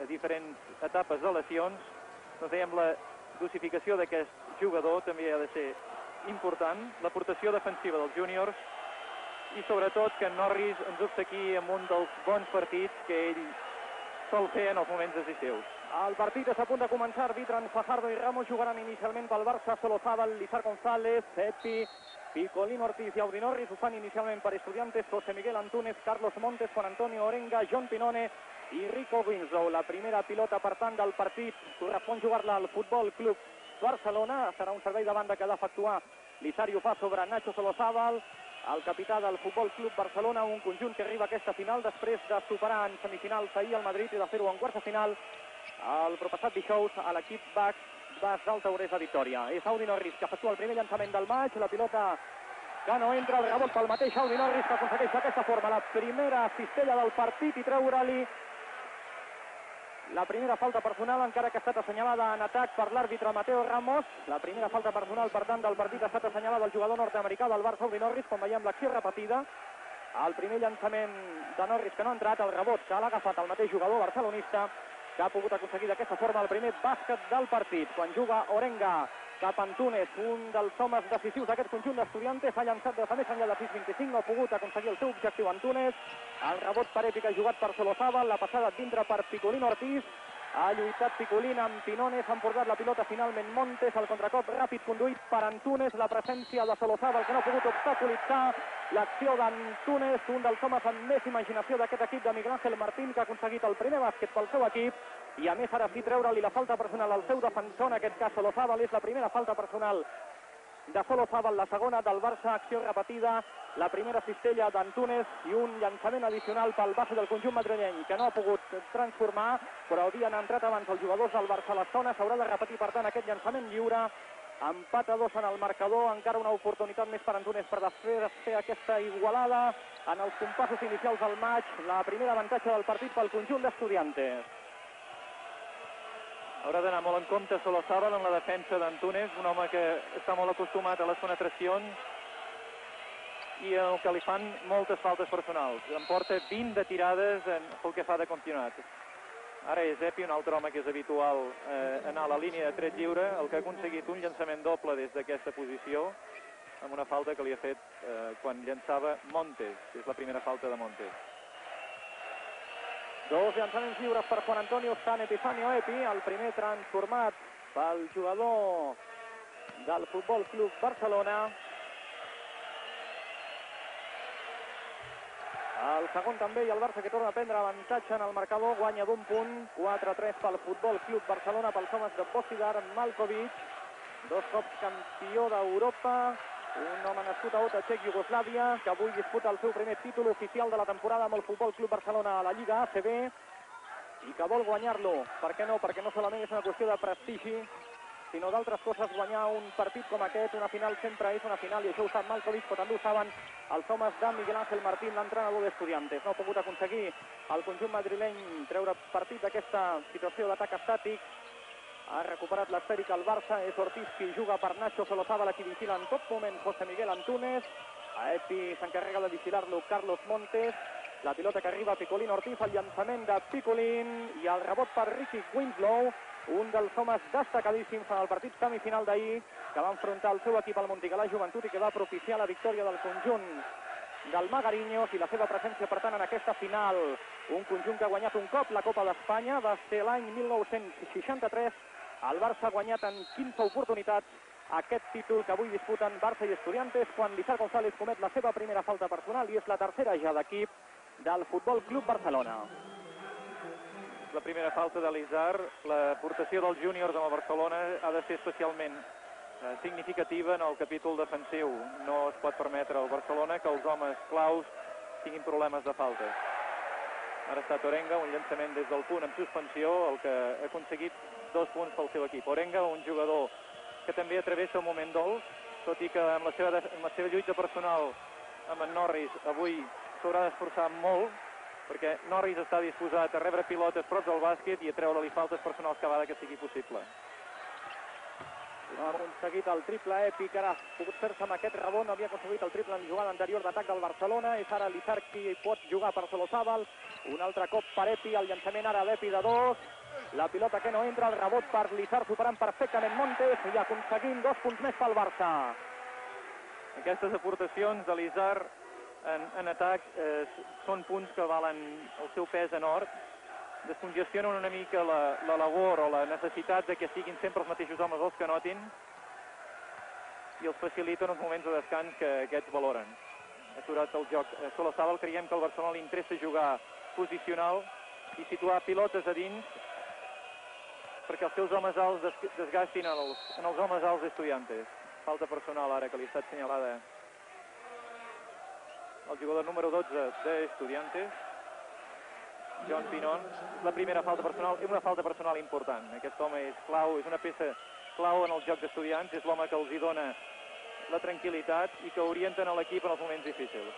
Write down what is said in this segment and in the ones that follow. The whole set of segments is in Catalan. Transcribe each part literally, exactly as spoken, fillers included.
diferents etapes de lesions, doncs dèiem la dosificació d'aquest jugador també ha de ser important, l'aportació defensiva dels júniors i sobretot que Norris ens obsequi amb un dels bons partits que ell sol fer en els moments decisius. El partit és a punt de començar, arbitren Fajardo i Ramos, jugaran inicialment pel Barça, Solozábal, Lizar González, Epi, Picolín Ortiz i Audi Norris, ho fan inicialment per Estudiantes, José Miguel Antúnez, Carlos Montes, Juan Antonio Orenga, John Pinone i Rico Winslow. La primera pilota, per tant, del partit correspon jugar-la al Futbol Club Barcelona, serà un servei de banda que ha d'efectuar Lizar i ho fa sobre Nacho Solozábal, el capità del Futbol Club Barcelona, un conjunt que arriba a aquesta final després de superar en semifinals ahir al Madrid i de fer-ho en quarts de final el propassat dijous a l'equip Bax Bas del Taurés a Victòria. És Audi Norris que efectua el primer llançament del maig, la pilota que no entra, el rebot pel mateix Audi Norris que aconsegueix d'aquesta forma la primera cistella del partit i treure-li la primera falta personal, encara que ha estat assenyalada en atac per l'àrbitre Mateo Ramos. La primera falta personal, per tant, del partit ha estat assenyalada al jugador nord-americà del Barça, Audi Norris, com veiem l'acció repetida. El primer llançament de Norris que no ha entrat, el rebot que l'ha agafat el mateix jugador barcelonista, que ha pogut aconseguir d'aquesta forma el primer bàsquet del partit. Quan juga Orenga cap a Antúnez, un dels homes decisius d'aquest conjunt d'Estudiantes, ha llançat des de més enllà de sis vint-i-cinc, no ha pogut aconseguir el seu objectiu Antúnez. El rebot per Epi que ha jugat per Solozábal, la passada dintre per Picolín Ortiz, ha lluitat Picolín amb Pinone, s'ha emportat la pilota finalment Montes, el contracop ràpid conduït per Antúnez, la presència de Solozábal que no ha pogut obstaculitzar l'acció d'Antúnez, un dels homes amb més imaginació d'aquest equip de Miguel Ángel Martín, que ha aconseguit el primer bàsquet pel seu equip, i a més ara sí treure-li la falta personal al seu defensor, en aquest cas Solozábal. És la primera falta personal de Solozábal, la segona del Barça, acció repetida, la primera cistella d'Antúnez i un llançament addicional pel base del conjunt madrileny que no ha pogut transformar, però havien entrat abans els jugadors del Barça a la zona. S'haurà de repetir, per tant, aquest llançament lliure. Empat a dos en el marcador, encara una oportunitat més per Antúnez per fer, fer aquesta igualada en els compassos inicials del maig. La primera avantatge del partit pel conjunt d'Estudiantes. Haurà d'anar molt en compte Solozábal en la defensa d'Antúnez, un home que està molt acostumat a les penetracions i el que li fan moltes faltes personals. En porta vint de tirades en, pel que fa de campionat. Ara és Epi, un altre home que és habitual eh, anar a la línia de tret lliure, el que ha aconseguit un llançament doble des d'aquesta posició, amb una falta que li ha fet eh, quan llançava Montes, que és la primera falta de Montes. Dos llançaments lliures per Juan Antonio San Epifanio Epi, el primer transformat pel jugador del Futbol Club Barcelona. El segon també, i el Barça que torna a prendre avantatge en el marcador, guanya d'un punt, quatre a tres pel Futbol Club Barcelona, pels homes de Bosidar Malkovic, dos cops campió d'Europa, un home nascut a Otacek, Iugoslàvia, que avui disputa el seu primer títol oficial de la temporada amb el Futbol Club Barcelona a la Lliga A C B i que vol guanyar-lo. Per què no? Perquè no solament és una qüestió de prestigi, sinó d'altres coses. Guanyar un partit com aquest, una final sempre és una final, i això ho sap Malkovic, però també ho saben els homes de Miguel Ángel Martín, l'entrenador d'Estudiantes. No ha pogut aconseguir el conjunt madrileny treure partit d'aquesta situació d'atac estàtic. Ha recuperat l'esfèrica el Barça, és Ortiz qui juga per Nacho Solozábal, qui vigila en tot moment José Miguel Antúnez. A Epi s'encarrega de vigilar-lo Carlos Montes. La pilota que arriba a Picolín Ortiz, el llançament de Picolín i el rebot per Ricky Winslow, un dels homes destacadíssims en el partit semifinal d'ahir, que va enfrontar el seu equip al Montigalà Joventut i que va propiciar la victòria del conjunt del Magariños i la seva presència, per tant, en aquesta final. Un conjunt que ha guanyat un cop la Copa d'Espanya, va ser l'any mil nou-cents seixanta-tres. El Barça ha guanyat en quinze oportunitats aquest títol que avui disputen Barça i Estudiantes, quan Lizar González comet la seva primera falta personal i és la tercera ja d'equip del Futbol Club Barcelona. La primera falta de Lizar, l'aportació dels júniors amb el Barcelona ha de ser especialment eh, significativa en el capítol defensiu. No es pot permetre al Barcelona que els homes claus tinguin problemes de faltes. Ara ha estat Orenga, un llançament des del punt amb suspensió, el que ha aconseguit dos punts pel seu equip. Orenga, un jugador que també travessa un moment dolç, tot i que amb la seva, amb la seva lluita personal amb en Norris avui s'haurà d'esforçar molt, perquè Norris està disposat a rebre pilotes prop del bàsquet i a treure-li faltes personals cada vegada que sigui possible. No ha aconseguit el triple èpic, ara ha pogut fer-se amb aquest rebot, no havia aconseguit el triple en jugada anterior d'atac del Barcelona, és ara l'Izar qui pot jugar per Solozábal, un altre cop per Epi, el llançament ara d'Epi de dos, la pilota que no entra, el rebot per l'Izar superant perfectament Montes i aconseguint dos punts més pel Barça. Aquestes aportacions de l'Izar en, en atac eh, són punts que valen el seu pes en or, descongestionen una mica la, la labor o la necessitat de que siguin sempre els mateixos homes els que notin i els faciliten els moments de descans que aquests valoren. Ha aturat el joc a Solozábal, creiem que al Barcelona li interessa jugar posicional i situar pilotes a dins perquè els seus homes alts des, desgastin en els, en els homes alts d'Estudiantes. Falta personal ara que li ha estat senyalada el jugador número dotze d'Estudiantes, John Pinon. La primera falta personal és una falta personal important. Aquest home és clau, és una peça clau en el joc d'Estudiants, és l'home que els hi dona la tranquil·litat i que orienten a l'equip en els moments difícils.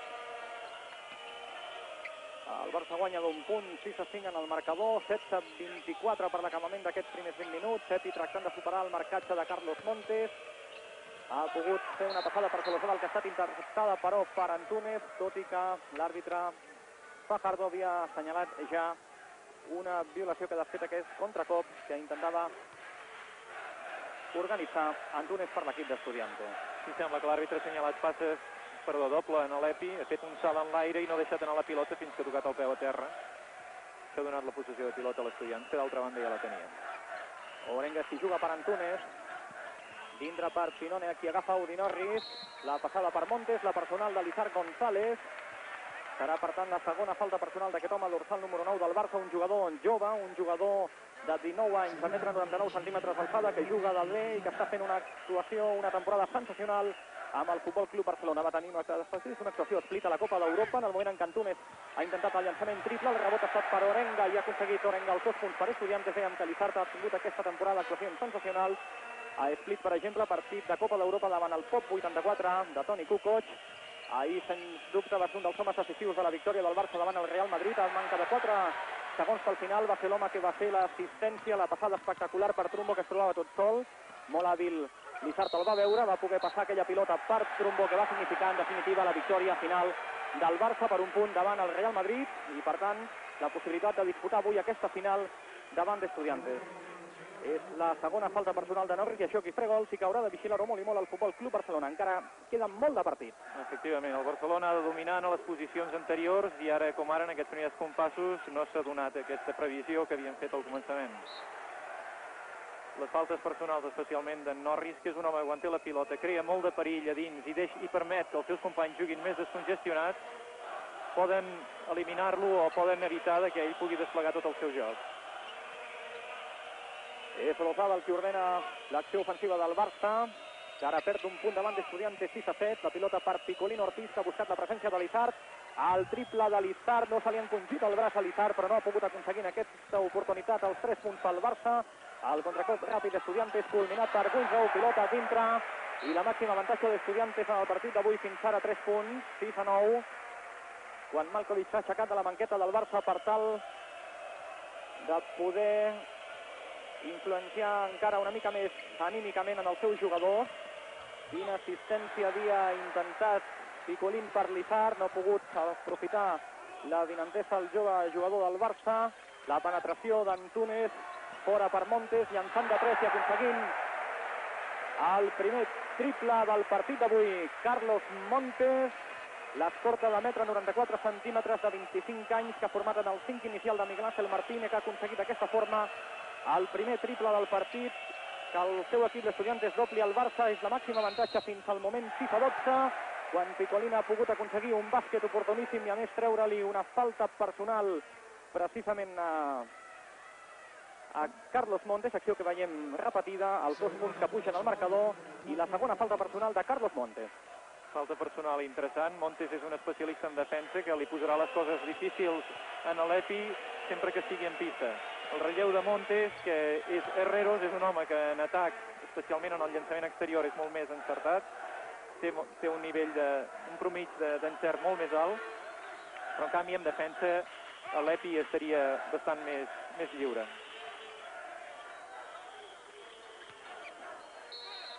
El Barça guanya d'un punt, sis a cinc en el marcador, setze a vint-i-quatre per l'acabament d'aquests primers vint minuts, Epi tractant de superar el marcatge de Carlos Montes. Ha pogut fer una passada per Solozábal que ha estat interceptada però per Antúnez, tot i que l'àrbitre Fajardo havia assenyalat ja una violació que de fet aquest contracop que intentava organitzar Antúnez per l'equip d'Estudiantes. Sí, sembla que l'àrbitre ha assenyalat passes, perdó, doble en l'Epi, ha fet un salt en l'aire i no ha deixat anar la pilota fins que ha tocat el peu a terra. S'ha donat la possessió de pilota a l'Estudiants, que d'altra banda ja la tenia. Orenga si juga per Antúnez, dintre per Pinone, qui agafa Udinorris, la passada per Montes, la personal de l'Izar González. Serà, per tant, la segona falta personal d'aquest home, dorsal número nou del Barça, un jugador jove, un jugador de dinou anys, de metre noranta-nou centímetres d'alçada, que juga de bé i que està fent una actuació, una temporada sensacional amb el Futbol Club Barcelona. Va tenir una actuació, una actuació split a la Copa d'Europa, en el moment en què Antúnez ha intentat el llançament triple, el rebot ha estat per Orenga i ha aconseguit Orenga els dos punts per Estudiantes. Dèiem que l'Izar ha tingut aquesta temporada actuacions sensacionals. A Split, per exemple, partit de Copa d'Europa davant el Pop vuitanta-quatre de Toni Kukoc. Ahir, sens dubte, va ser un dels homes decisius de la victòria del Barça davant el Real Madrid. A manca de quatre segons pel final va ser l'home que va fer l'assistència, la passada espectacular per Trumbo, que es trobava tot sol. Molt hàbil, l'Izar el va veure, va poder passar aquella pilota per Trumbo, que va significar, en definitiva, la victòria final del Barça per un punt davant el Real Madrid i, per tant, la possibilitat de disputar avui aquesta final davant d'Estudiantes. És la segona falta personal de Norris i això qui frega gol sí que haurà de vigilar-ho molt i molt el Futbol Club Barcelona. Encara queda molt de partit. Efectivament, el Barcelona ha de dominar en les posicions anteriors i ara com ara en aquests primers compassos no s'ha donat aquesta previsió que havien fet al començament. Les faltes personals, especialment d'en Norris, que és un home que quan té la pilota crea molt de perill a dins i, deix, i permet que els seus companys juguin més descongestionats, poden eliminar-lo o poden evitar que ell pugui desplegar tot el seu joc. És Solozábal qui ordena l'acció ofensiva del Barça, que ara perd un punt davant d'Estudiantes, sis a set. La pilota per Picolín Ortiz, que ha buscat la presència de l'Izar. El triple de l'Izar, no se li ha encongit el braç a l'Izar, però no ha pogut aconseguir en aquesta oportunitat els tres punts pel Barça. El contracop ràpid d'Estudiantes, culminat per Guinzou, pilota dintre, i la màxima avantatge d'Estudiantes en el partit d'avui fins ara tres punts, sis a nou, quan Malkovich s'ha aixecat de la banqueta del Barça per tal de poder influenciar encara una mica més anímicament en els seus jugadors. Quina assistència havia intentat Picolín per l'Izar, no ha pogut aprofitar la vinentesa el jove jugador del Barça. La penetració d'Antúnez, fora per Montes, llançant de tres i aconseguint el primer triple del partit d'avui. Carlos Montes, l'escorta de metre noranta-quatre centímetres de vint-i-cinc anys, que ha format en el cinc inicial de Miguel Ángel Martínez, que ha aconseguit d'aquesta forma el primer triple del partit, que el seu equip d'Estudiantes dobli al Barça. És la màxima avantatge fins al moment sis a dotze, quan Picolín ha pogut aconseguir un bàsquet oportuníssim i a més treure-li una falta personal precisament a, a Carlos Montes, acció que veiem repetida, els dos punts que pugen al marcador i la segona falta personal de Carlos Montes. Falta personal interessant. Montes és un especialista en defensa que li posarà les coses difícils en l'Epi sempre que estigui en pista. El relleu de Montes, que és Herreros, és un home que en atac, especialment en el llançament exterior, és molt més encertat, té, té un nivell de, un promig d'encert molt més alt, però en canvi en defensa l'Epi estaria bastant més, més lliure.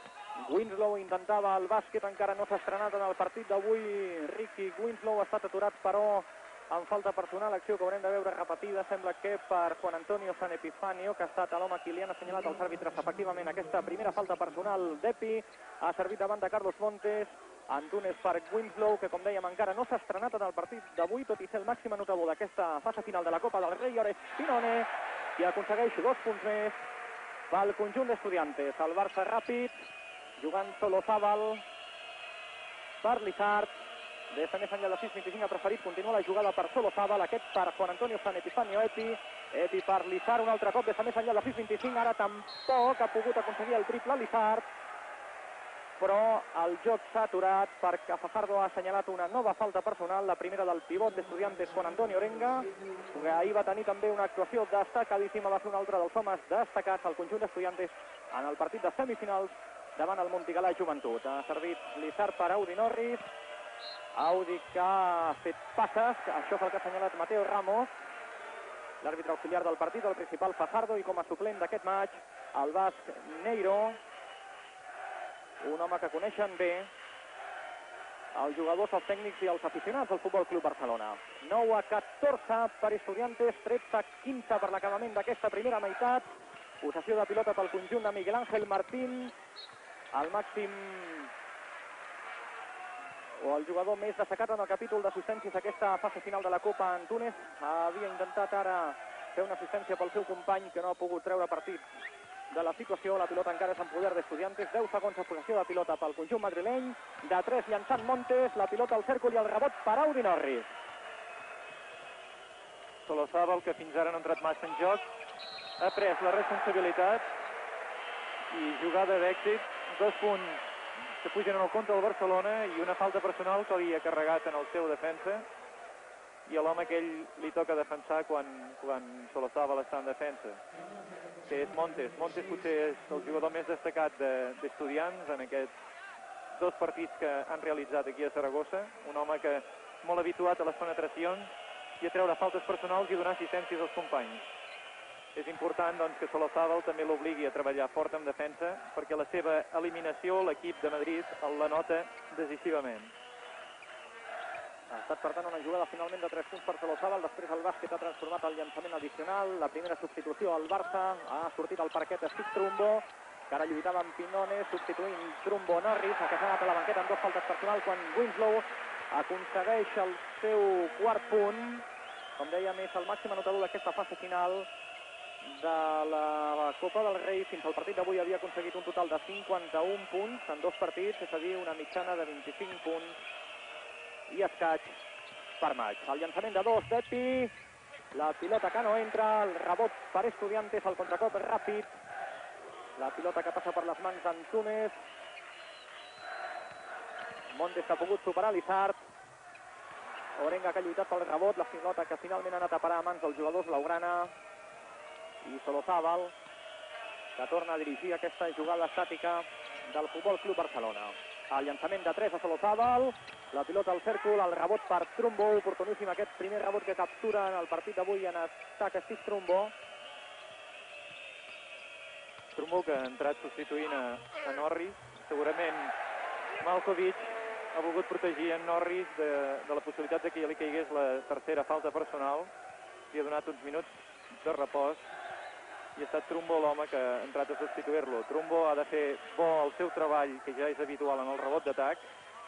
Winslow intentava el bàsquet, encara no s'ha estrenat en el partit d'avui. Ricky Winslow ha estat aturat, però en falta personal, acció que haurem de veure repetida, sembla que per Juan Antonio San Epifanio, que ha estat l'home qui li han assenyalat als àrbitres efectivament aquesta primera falta personal d'Epi. Ha servit davant de Carlos Montes, Antunes per Winslow, que com dèiem encara no s'ha estrenat en el partit d'avui, tot i ser el màxim anotador d'aquesta fase final de la Copa del Rei. Ara és Pinone, i aconsegueix dos punts més pel conjunt d'Estudiantes. El Barça ràpid, jugant Solozábal per Lizard. Des de més enllà de sis vint-i-cinc ha preferit continuar la jugada per Solozábal, aquest per Juan Antonio San Epifanio Epi. Epi per Lizard, un altre cop des de més enllà de sis vint-i-cinc, ara tampoc ha pogut aconseguir el triple Lizard, però el joc s'ha aturat perquè Fajardo ha assenyalat una nova falta personal, la primera del pivot d'Estudiantes Juan Antonio Orenga, que ahir va tenir també una actuació destacadíssima, va ser un altre dels homes destacats al conjunt d'Estudiantes en el partit de semifinals davant el Montigalà Joventut. Ha servit Lizard per Audi Norris, Audi que ha fet passes, això és el que ha assenyalat Mateo Ramos, l'àrbitre auxiliar del partit, el principal Fajardo, i com a suplent d'aquest match el basc Neiro, un home que coneixen bé els jugadors, els tècnics i els aficionats del Futbol Club Barcelona. nou a catorze per Estudiantes, tretze a quinze per l'acabament d'aquesta primera meitat. Possessió de pilota pel conjunt de Miguel Ángel Martín, el màxim o el jugador més destacat en el capítol d'assistències d'aquesta fase final de la Copa. Antunes havia intentat ara fer una assistència pel seu company, que no ha pogut treure partit de la situació. La pilota encara és en poder d'Estudiantes, deu segons de possessió de pilota pel conjunt madrileny, de tres llançant Montes, la pilota al cèrcol i el rebot per Audi Norris. Solozábal, que fins ara no ha entrat massa en joc, ha pres la responsabilitat i jugada d'èxit, dos punts que pugen en el compte del Barcelona i una falta personal que havia carregat en el seu defensa, i a l'home que ell li toca defensar quan, quan Solozábal està en defensa, que és Montes. Montes potser és el jugador més destacat d'Estudiants en aquests dos partits que han realitzat aquí a Saragossa, un home que és molt habituat a les penetracions i a treure faltes personals i donar assistències als companys. És important, doncs, que Solozábal també l'obligui a treballar fort en defensa, perquè la seva eliminació, l'equip de Madrid, la nota decisivament. Ha estat, per tant, una jugada finalment de tres punts per Solozábal. Després el bàsquet ha transformat el llançament addicional. La primera substitució al Barça. Ha sortit al parquet Steve Trumbo, que ara lluitava amb Pinone, substituint Trumbo Norris, que s'ha anat a la banqueta amb dos faltes personals, quan Winslow aconsegueix el seu quart punt. Com dèiem, és el màxim anotador d'aquesta fase final de la Copa del Rei. Fins al partit d'avui havia aconseguit un total de cinquanta-un punts en dos partits, és a dir, una mitjana de vint-i-cinc punts i escaig per maig. El llançament de dos d'Epi, la pilota que no entra, el rebot per Estudiantes, el contracop ràpid, la pilota que passa per les mans d'Antunes. Montes que ha pogut superar Lizard, Orenga que ha lluitat pel rebot, la pilota que finalment ha anat a parar a mans dels jugadors Blaugrana i Solozábal, que torna a dirigir aquesta jugada estàtica del Futbol Club Barcelona. El llançament de tres a Solozábal, la pilota al cèrcol, el rebot per Trumbo, oportuníssim aquest primer rebot que captura en el partit d'avui en atac Steve Trumbo. Trumbo que ha entrat substituint a, a Norris. Segurament Malkovic ha volgut protegir en Norris de, de la possibilitat de que li caigués la tercera falta personal. Li ha donat uns minuts de repòs i ha estat Trumbo l'home que ha entrat a substituir-lo. Trumbo ha de fer bo el seu treball, que ja és habitual en el rebot d'atac,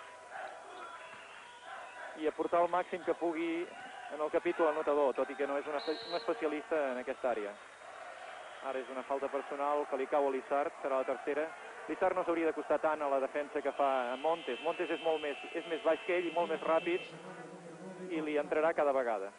i aportar el màxim que pugui en el capítol anotador, tot i que no és una, un especialista en aquesta àrea. Ara és una falta personal que li cau a Lizard, serà la tercera. Lizard no s'hauria de costar tant a la defensa que fa Montes. Montes és molt més, és més baix que ell i molt més ràpid, i li entrarà cada vegada.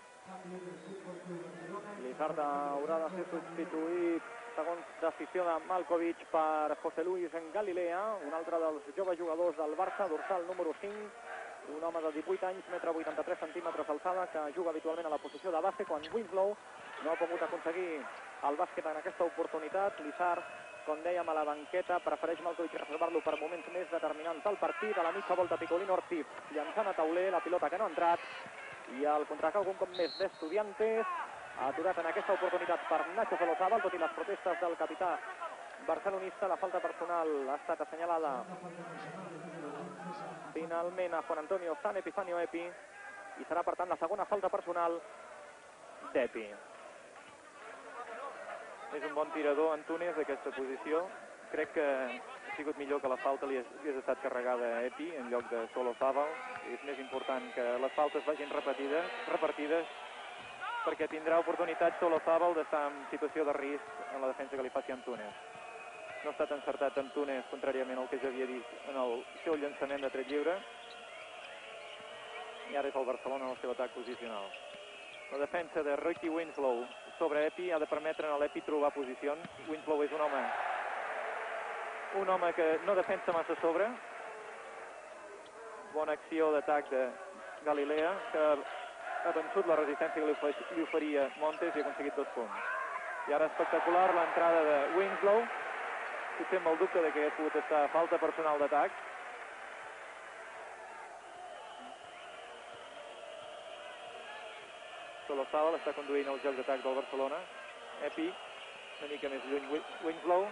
Lizard haurà de ser substituït, segons decisió de Malkovic, per José Luis en Galilea, un altre dels joves jugadors del Barça, dorsal número cinc, un home de divuit anys, metre vuitanta-tres centímetres d'alçada, que juga habitualment a la posició de base, quan Winslow no ha pogut aconseguir el bàsquet en aquesta oportunitat. Lizard, com dèiem, a la banqueta, prefereix Malkovic reservar-lo per moments més determinants del partit. A la mitja volta Picolino Ortiz llançant a tauler, la pilota que no ha entrat, i el contracau un cop més d'Estudiantes, aturat en aquesta oportunitat per Nacho Solozábal, tot i les protestes del capità barcelonista. La falta personal ha estat assenyalada finalment a Juan Antonio San Epifanio Epi i serà per tant la segona falta personal d'Epi. És un bon tirador Antúnez d'aquesta posició. Crec que ha sigut millor que la falta li hagués estat carregada a Epi en lloc de Solozábal. És més important que les faltes vagin repetides, repartides perquè tindrà oportunitat Solozábal d'estar en situació de risc en la defensa que li faci Antúnez. No ha estat encertat Antúnez, contràriament al que ja havia dit en el seu llançament de tret lliure. I ara és el Barcelona en el seu atac posicional. La defensa de Ricky Winslow sobre Epi ha de permetre a l'Epi trobar posicions. Winslow és un home un home que no defensa massa sobre. Bona acció d'atac de Galilea, que ha vençut la resistència que li oferia Montes i ha aconseguit dos punts. I ara espectacular l'entrada de Winslow. Potser amb el dubte de que hagués pogut estar falta personal d'atac. Solozábal està conduint el joc d'atac del Barcelona. Epi, una mica més lluny Winslow.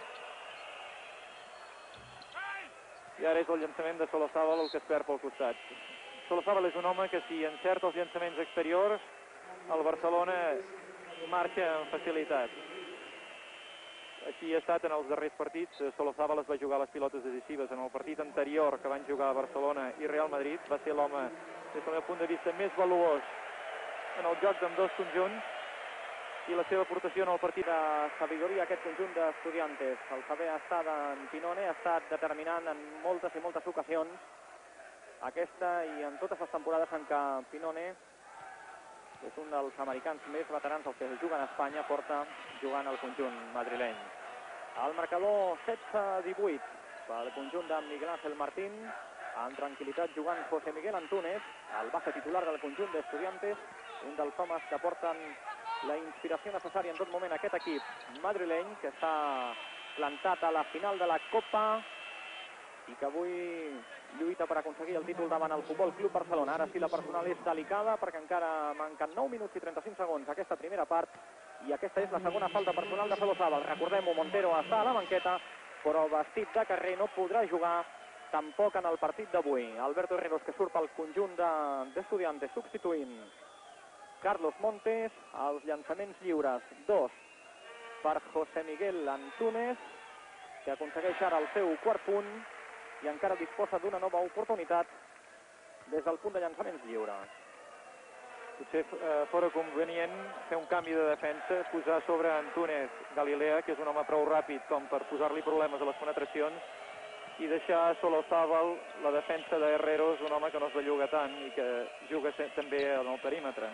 I ara és el llançament de Solozábal el que es perd pel costat. Solozábal és un home que si encerta els llançaments exteriors, el Barcelona marxa amb facilitat. Així ha estat en els darrers partits. Solozábal es va jugar les pilotes decisives en el partit anterior que van jugar a Barcelona i Real Madrid. Va ser l'home, des del meu punt de vista, més valuós en el joc d'ambdós conjunts i la seva aportació en el partit de sabidoria aquest conjunt d'Estudiantes. El saber estar d'en Pinone ha estat determinant en moltes i moltes ocasions, aquesta i en totes les temporades en què Pinone és un dels americans més veterans dels que juguen a Espanya, porta jugant al conjunt madrileny. El marcador setze a divuit pel conjunt de Miguel Ángel Martín, en tranquil·litat jugant José Miguel Antúnez, el base titular del conjunt d'Estudiantes, un dels homes que porten la inspiració necessària en tot moment aquest equip madrileny, que està plantat a la final de la Copa i que avui lluita per aconseguir el títol davant el Futbol Club Barcelona. Ara sí, la personal és delicada perquè encara manquen nou minuts i trenta-cinc segons aquesta primera part i aquesta és la segona falta personal de Solozábal. Recordem-ho, Montero està a la banqueta, però vestit de carrer no podrà jugar tampoc en el partit d'avui. Alberto Herreros, que surt pel conjunt d'Estudiantes, substituint Carlos Montes. Els llançaments lliures, dos per José Miguel Antúnez, que aconsegueix ara el seu quart punt i encara disposa d'una nova oportunitat des del punt de llançaments lliures. Potser eh, fora convenient fer un canvi de defensa, posar sobre Antúnez Galilea, que és un home prou ràpid com per posar-li problemes a les penetracions, i deixar a Solozábal la defensa de Herreros, un home que no es belluga tant i que juga també en el perímetre.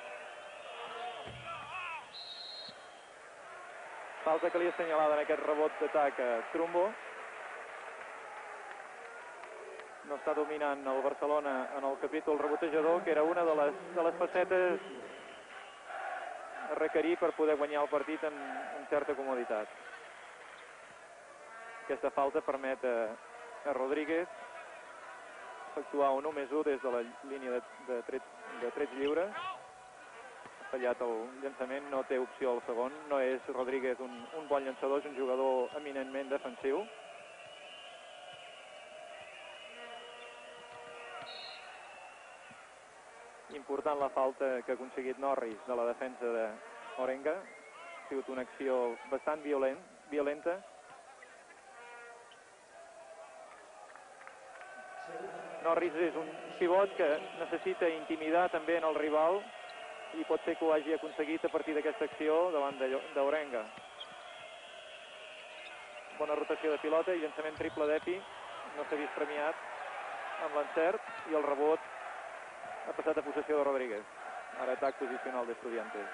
Falta que li ha assenyalada en aquest rebot d'atac a Trumbo. No està dominant el Barcelona en el capítol rebotejador, que era una de les, de les facetes a requerir per poder guanyar el partit amb, amb certa comoditat. Aquesta falta permet a, a Rodríguez efectuar un u més u des de la línia de, de, trets, de trets lliures. Ha fallat el llançament, no té opció al segon. No és Rodríguez un, un bon llançador, és un jugador eminentment defensiu. Important la falta que ha aconseguit Norris de la defensa d'Orenga. Ha sigut una acció bastant violent, violenta. Norris és un pivot que necessita intimidar també en el rival i pot ser que ho hagi aconseguit a partir d'aquesta acció davant d'Orenga. Bona rotació de pilota i llançament triple d'Epi. No s'ha vist premiat amb l'encert i el rebot ha passat a possessió de Rodríguez. Ara atac posicional d'Estudiantes.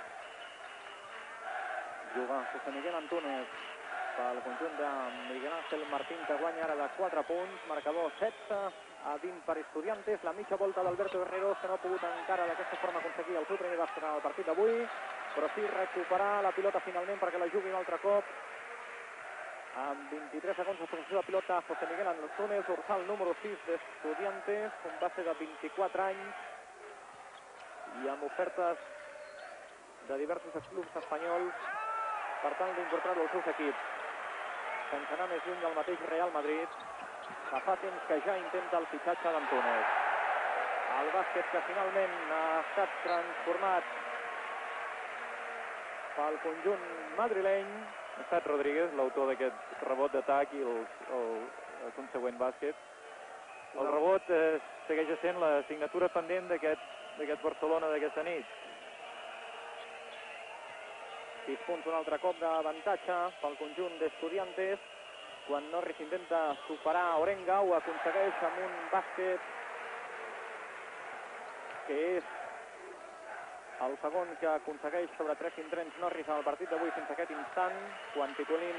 Juga José Miguel Antúnez pel conjunt de Miguel Ángel Martín, que guanya ara de quatre punts. Marcador setze a vint per Estudiantes. La mitja volta d'Alberto Herreros, que no ha pogut encara d'aquesta forma aconseguir el seu primer bàsquet en el partit d'avui, però sí recuperar la pilota finalment perquè la jugui un altre cop. Amb vint-i-tres segons de possessió de pilota, José Miguel Antúnez, dorsal número sis d'Estudiantes, un base de vint-i-quatre anys i amb ofertes de diversos clubs espanyols per tant d'incorporar-lo als seus equips. sense anar més lluny del mateix Real Madrid, que fa temps que ja intenta el fitxatge d'Antúnez. El bàsquet que finalment ha estat transformat pel conjunt madrileny. Ha estat Rodríguez l'autor d'aquest rebot d'atac i el, el, el consegüent bàsquet. El rebot eh, segueix sent la signatura pendent d'aquest Barcelona d'aquesta nit. sis punts, un altre cop d'avantatge pel conjunt d'Estudiantes. Quan Norris intenta superar Orenga, ho aconsegueix amb un bàsquet que és el segon que aconsegueix sobre tres cintrents Norris en el partit d'avui fins a aquest instant, quan Picolín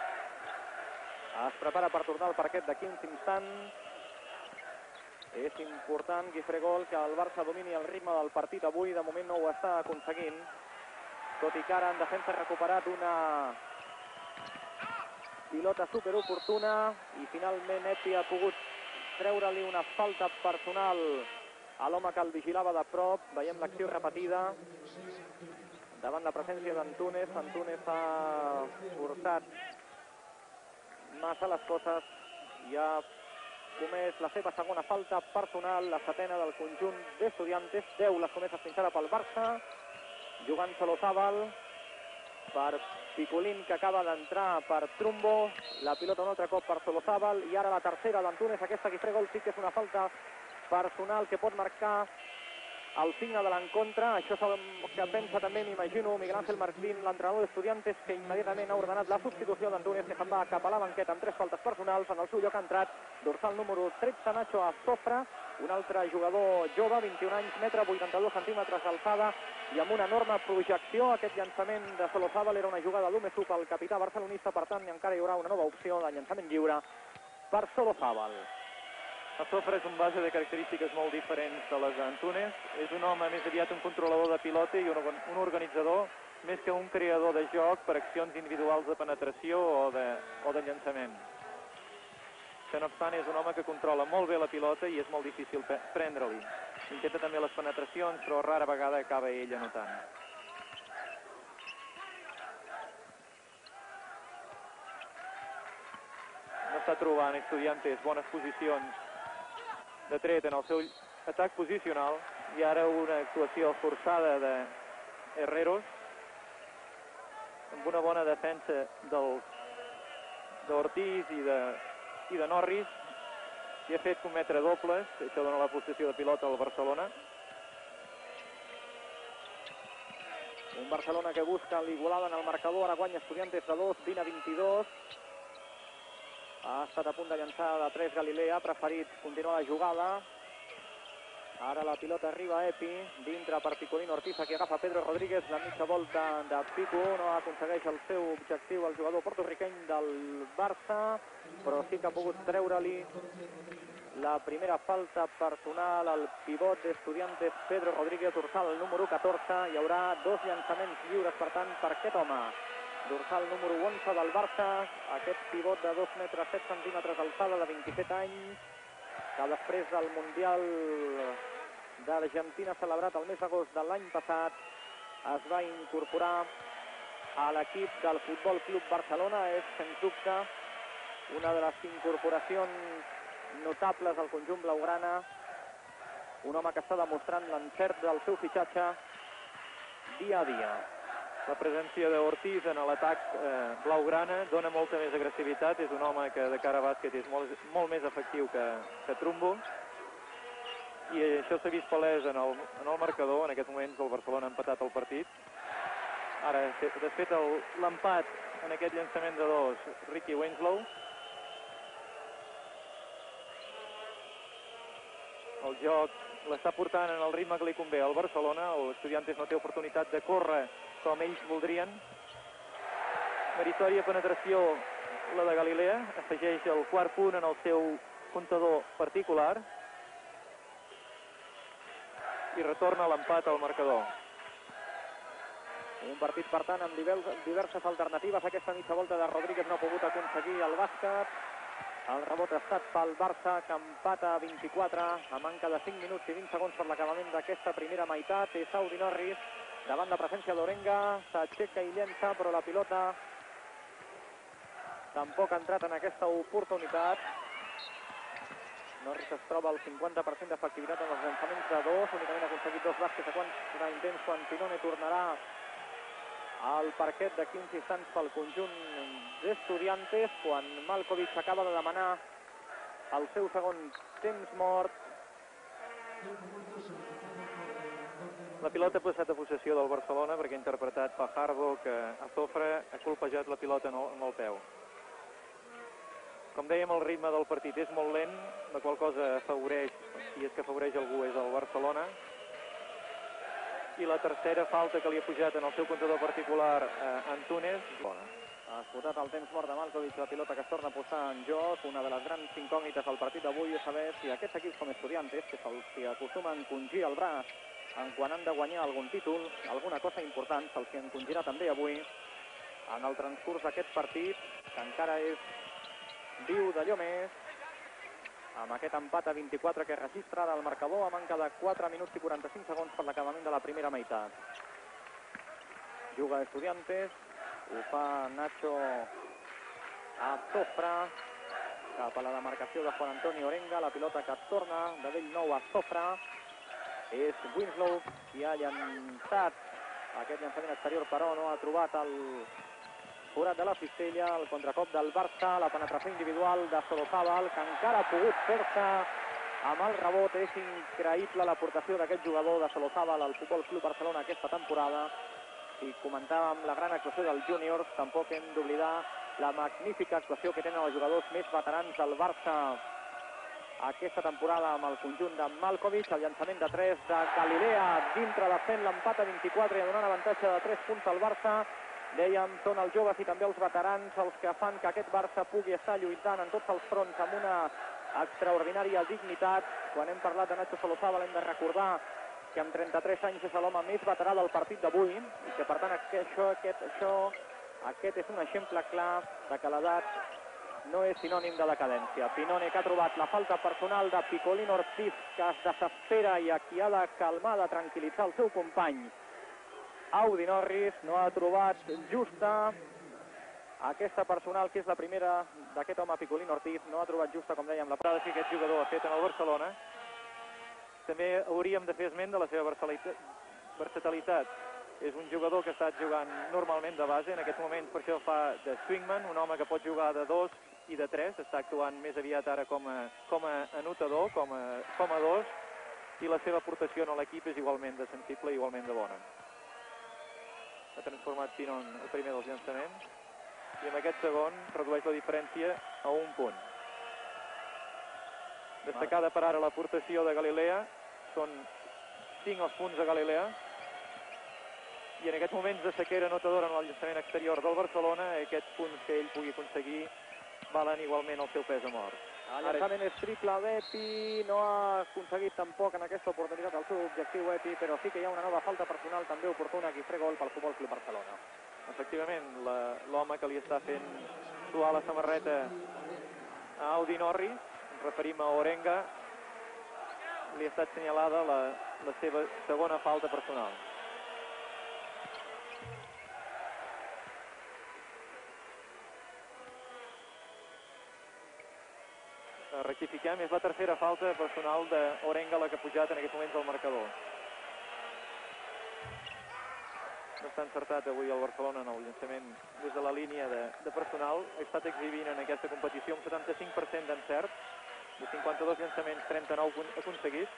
es prepara per tornar al parquet d'aquí uns instants. És important, Guifré Gol, que el Barça domini el ritme del partit avui. De moment no ho està aconseguint, tot i que ara en defensa ha recuperat una pilota superoportuna i finalment Epi ha pogut treure-li una falta personal a l'home que el vigilava de prop. Veiem l'acció repetida davant la presència d'Antúnez. Antúnez ha forçat massa les coses i ha comès la seva segona falta personal, la setena del conjunt d'Estudiantes. deu les comeses fins ara pel Barça, jugant Solozábal per Picolín, que acaba d'entrar per Trumbo. La pilota un altre cop per Solozábal i ara la tercera d'Antúnez. Aquesta Guifré Gol sí que és una falta personal que pot marcar el signe de l'encontre. Això és el que pensa també, m'imagino, Miguel Ángel Martín, l'entrenador d'Estudiantes, que immediatament ha ordenat la substitució d'Antúnez, que se'n va cap a la banqueta amb tres faltes personals. En el seu lloc ha entrat dorsal número tretze, Nacho Azofra, un altre jugador jove, vint i un anys, metre vuitanta-dos centímetres d'alçada i amb una enorme projecció. Aquest llançament de Solozábal era una jugada d'Umesu pel capità barcelonista, per tant encara hi haurà una nova opció de llançament lliure per Solozábal. Azofra és un base de característiques molt diferents de les d'Antúnez. És un home més aviat un controlador de pilota i un, un organitzador, més que un creador de joc per accions individuals de penetració o de, o de llançament. Que no obstant és un home que controla molt bé la pilota i és molt difícil prendre-li. Intenta també les penetracions, però rara vegada acaba ell anotant. No està trobant Estudiantes bones posicions de tret en el seu atac posicional i ara una actuació forçada de Herreros amb una bona defensa d'Ortiz i de, i de Norris, i ha fet cometre dobles. Això dona la possessió de pilota al Barcelona. Un Barcelona que busca l'igualada en el marcador. Ara guanya Estudiantes de dos, vint a vint-i-dos. Ha estat a punt de llançar de tres Galilea, ha preferit continuar la jugada. Ara la pilota arriba a Epi, dintre per Picolín Ortiz, que agafa Pedro Rodríguez, la mitja volta de Pico, no aconsegueix el seu objectiu el jugador portorriqueny del Barça, però sí que ha pogut treure-li la primera falta personal al pivot d'Estudiantes, Pedro Rodríguez, dorsal número catorze. Hi haurà dos llançaments lliures, per tant, per aquest home. Dorsal número onze del Barça, aquest pivot de dos metres set centímetres d'alçada, de vint-i-set anys, que després del Mundial d'Argentina celebrat el mes d'agost de l'any passat es va incorporar a l'equip del Futbol Club Barcelona. És, sens dubte, una de les incorporacions notables al conjunt blaugrana, un home que està demostrant l'encert del seu fitxatge dia a dia. La presència d'Ortiz en l'atac eh, blaugrana dona molta més agressivitat. És un home que de cara a bàsquet és molt, molt més efectiu que, que Trumbo, i això s'ha vist palès en el, en el marcador. En aquests moments el Barcelona ha empatat el partit. Ara ha desfet l'empat en aquest llançament de dos Ricky Winslow. El joc l'està portant en el ritme que li convé al Barcelona. L'Estudiantes no té oportunitat de córrer com ells voldrien. Meritòria penetració la de Galilea, afegeix el quart punt en el seu comptador particular i retorna l'empat al marcador. Un partit, per tant, amb diverses alternatives. Aquesta mitja volta de Rodríguez no ha pogut aconseguir el bàsquet. El rebot ha estat pel Barça, que empata a vint-i-quatre a manca de cinc minuts i vint segons per l'acabament d'aquesta primera meitat. És Audi Norris davant la presència d'Orenga, s'aixeca i llença, però la pilota tampoc ha entrat en aquesta oportunitat. Norris es troba al cinquanta per cent d'efectivitat en els llançaments de dos, únicament ha aconseguit dos bàsquets a quants intents quan Pinone tornarà al parquet d'aquí uns instants pel conjunt d'Estudiantes, quan Malkovich acaba de demanar el seu segon temps mort. La pilota ha passat a possessió del Barcelona perquè ha interpretat Fajardo que Azofra ha colpejat la pilota amb el peu. Com dèiem, el ritme del partit és molt lent, la qual cosa afavoreix, si és que afavoreix algú, és el Barcelona. I la tercera falta que li ha pujat en el seu comptador particular a Antúnez. Ha esgotat el temps mort de Malkovich, la pilota que es torna a posar en joc. Una de les grans incògnites del partit d'avui és saber si aquests equips com Estudiantes, que se'ls hi acostumen a encongir el braç en quan han de guanyar algun títol, alguna cosa important, se'ls hi encongirà també avui en el transcurs d'aquest partit, que encara és viu d'allò més, amb aquest empat a vint-i-quatre que registra ara el marcador a manca de quatre minuts i quaranta-cinc segons per l'acabament de la primera meitat. Juga Estudiantes, ho fa Nacho Azofra, cap a la demarcació de Juan Antonio Orenga, la pilota que torna de bell nou a Azofra, és Winslow qui ha llançat aquest llançament exterior, però no ha trobat el forat de la cistella, el contracop del Barça, la penetració individual de Solozábal, que encara ha pogut fer-se amb el rebot. És increïble l'aportació d'aquest jugador de Solozábal al Futbol Club Barcelona aquesta temporada. Si comentàvem la gran actuació dels júniors, tampoc hem d'oblidar la magnífica actuació que tenen els jugadors més veterans del Barça aquesta temporada amb el conjunt de Malkovich. El llançament de tres de Galilea dintre de fent l'empat a vint-i-quatre i donant avantatge de tres punts al Barça. Dèiem, són els joves i també els veterans els que fan que aquest Barça pugui estar lluitant en tots els fronts amb una extraordinària dignitat. Quan hem parlat de Nacho Solozábal hem de recordar que amb trenta-tres anys és l'home més veterà del partit d'avui i que per tant això, aquest, això, aquest és un exemple clar de que l'edat no és sinònim de decadència. Pinone, que ha trobat la falta personal de Picolín Ortiz, que es desespera i a qui ha de calmar, de tranquil·litzar el seu company Audi Norris, no ha trobat justa aquesta personal, que és la primera d'aquest home Picolín Ortiz, no ha trobat justa, com dèiem, la parada que aquest jugador ha fet en el Barcelona. També hauríem de fer esment de la seva versatilitat. És un jugador que ha estat jugant normalment de base, en aquests moments per això fa de swingman, un home que pot jugar de dos i de tres, està actuant més aviat ara com a, com a anotador, com a, com a dos, i la seva aportació a l'equip és igualment de sensible i igualment de bona. Ha transformat Pinon el primer dels llançaments i amb aquest segon redueix la diferència a un punt. Destacada per ara l'aportació de Galilea, són cinc els punts de Galilea, i en aquests moments de sequera notadora en el llançament exterior del Barcelona, aquests punts que ell pugui aconseguir valen igualment el seu pes a mort. El llançament és triple d'Epi, no ha aconseguit tampoc en aquesta oportunitat el seu objectiu Epi, però sí que hi ha una nova falta personal també oportuna a Guifré Gol pel Futbol Club Barcelona. Efectivament, l'home que li està fent suar la samarreta a Audi Norris, ens referim a Orenga, li ha estat assenyalada la, la seva segona falta personal. Rectifiquem, és la tercera falta personal d'Orenga la que ha pujat en aquests moments al marcador. No està encertat avui el Barcelona en el llançament des de la línia de, de personal. Ha estat exhibint en aquesta competició un setanta-cinc per cent d'encert, de cinquanta-dos llançaments, trenta-nou aconseguits.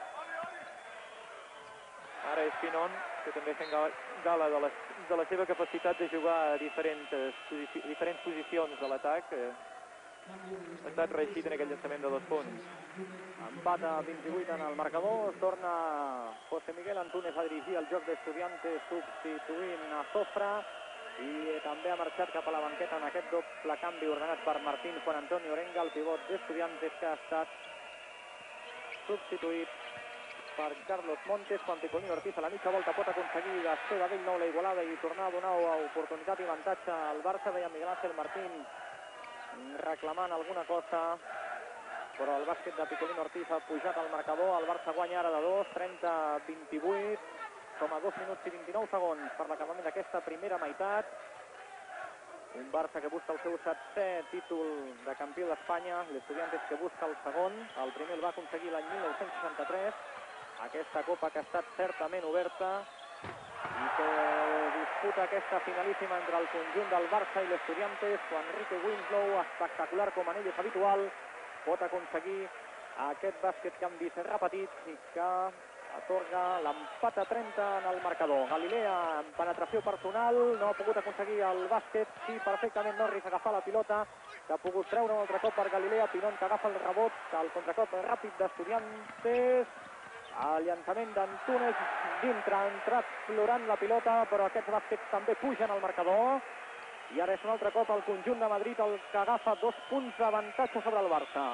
Ara és Pinon, que també fent gala de la, de la seva capacitat de jugar a diferents, diferents posicions de l'atac. Ha estat reeixit en aquest llançament de dos punts. Empat a vint-i-vuit en el marcador. Torna José Miguel Antúnez a dirigir el joc d'Estudiantes, substituint a Azofra, i també ha marxat cap a la banqueta en aquest doble canvi ordenat per Martín Juan Antonio Orenga, el pivot d'Estudiantes, que ha estat substituït per Carlos Montes, quan Picolín Ortiz a la mitja volta pot aconseguir desfer de bell nou la igualada i tornar a donar oportunitat i avantatge al Barça. Veia Miguel Ángel Martín reclamant alguna cosa, però el bàsquet de Picolín Ortiz ha pujat al marcador. El Barça guanya ara de dos, trenta a vint-i-vuit, com a dos minuts i vint-i-nou segons per l'acabament d'aquesta primera meitat. Un Barça que busca el seu setzè títol de campió d'Espanya, l'Estudiantes que busca el segon, el primer el va aconseguir l'any mil nou-cents seixanta-tres, aquesta copa que ha estat certament oberta i que disputa aquesta finalíssima entre el conjunt del Barça i l'Estudiantes, quan Enrique Winslow, espectacular com en ell és habitual, pot aconseguir aquest bàsquet que han vist repetits i que atorga l'empat a trenta en el marcador. Galilea en penetració personal, no ha pogut aconseguir el bàsquet, sí perfectament Norris agafar la pilota, que ha pogut treure un altre cop per Galilea, Pinon que agafa el rebot, el contracop ràpid d'Estudiantes, el llançament d'Antunes dintre, ha entrat florant la pilota, però aquests bàsquets també pugen al marcador, i ara és un altre cop el conjunt de Madrid el que agafa dos punts d'avantatge sobre el Barça.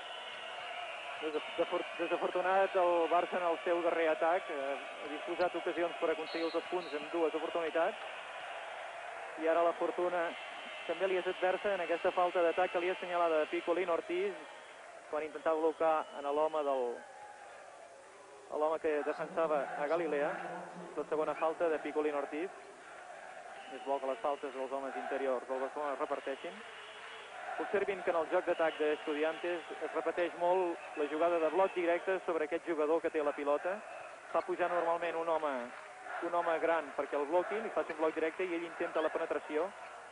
Desafortunat el Barça en el seu darrer atac, ha disposat ocasions per aconseguir els dos punts en dues oportunitats, i ara la fortuna també li és adversa en aquesta falta d'atac que li ha assenyalada Picolín Ortiz quan intentava blocar en l'home del l'home que defensava a Galilea. La segona falta de Picolín Ortiz. És bo que les faltes dels homes interiors del Barcelona es reparteixin. Observin que en el joc d'atac d'Estudiantes es repeteix molt la jugada de bloc directe sobre aquest jugador que té la pilota. Fa pujar normalment un home, un home gran perquè el bloquin i faci un bloc directe i ell intenta la penetració.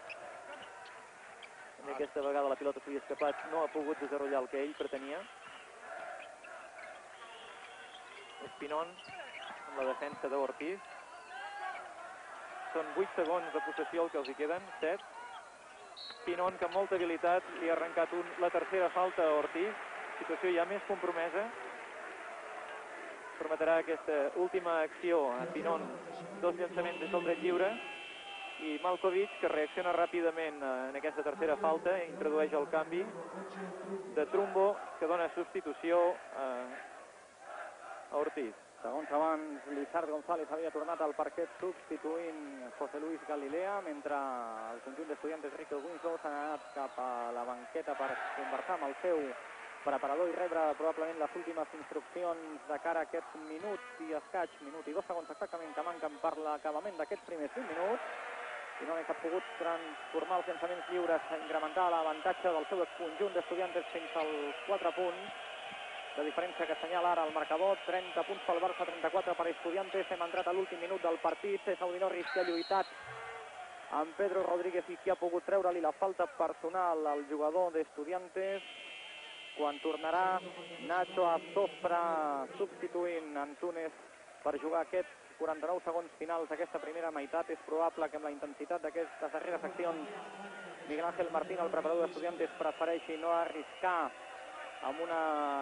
I aquesta vegada la pilota s'havia escapat, no ha pogut desenvolupar el que ell pretenia. És Pinon amb la defensa d'Ortiz. Són vuit segons de possessió el que els hi queden, set. Pinon, que amb molta habilitat li ha arrencat un, la tercera falta a Ortiz, situació ja més compromesa. Permetrà aquesta última acció a Pinon, dos llançaments des del dret lliure, i Malkovich, que reacciona ràpidament en aquesta tercera falta, introdueix el canvi de Trumbo, que dona substitució a, a Ortiz. Segons abans, Lizard González havia tornat al parquet substituint José Luis Galilea, mentre el conjunt d'Estudiantes Enrique Winslow s'ha anat cap a la banqueta per conversar amb el seu preparador i rebre probablement les últimes instruccions de cara a aquests minuts i escaig, minut i dos segons exactament que manquen per l'acabament d'aquests primers vint minuts. I no ha pogut transformar els llançaments lliures, incrementar l'avantatge del seu conjunt d'Estudiantes fins als quatre punts. La diferència que assenyala ara el marcador, trenta punts pel Barça, trenta-quatre per Estudiantes. Hem entrat a l'últim minut del partit. És Audi Norris que ha lluitat amb Pedro Rodríguez i que ha pogut treure-li la falta personal al jugador d'Estudiantes. Quan tornarà Nacho Azofra substituint Antunes per jugar aquests quaranta-nou segons finals d'aquesta primera meitat. És probable que amb la intensitat d'aquestes darreres accions Miguel Ángel Martín, el preparador d'Estudiantes, prefereixi no arriscar amb una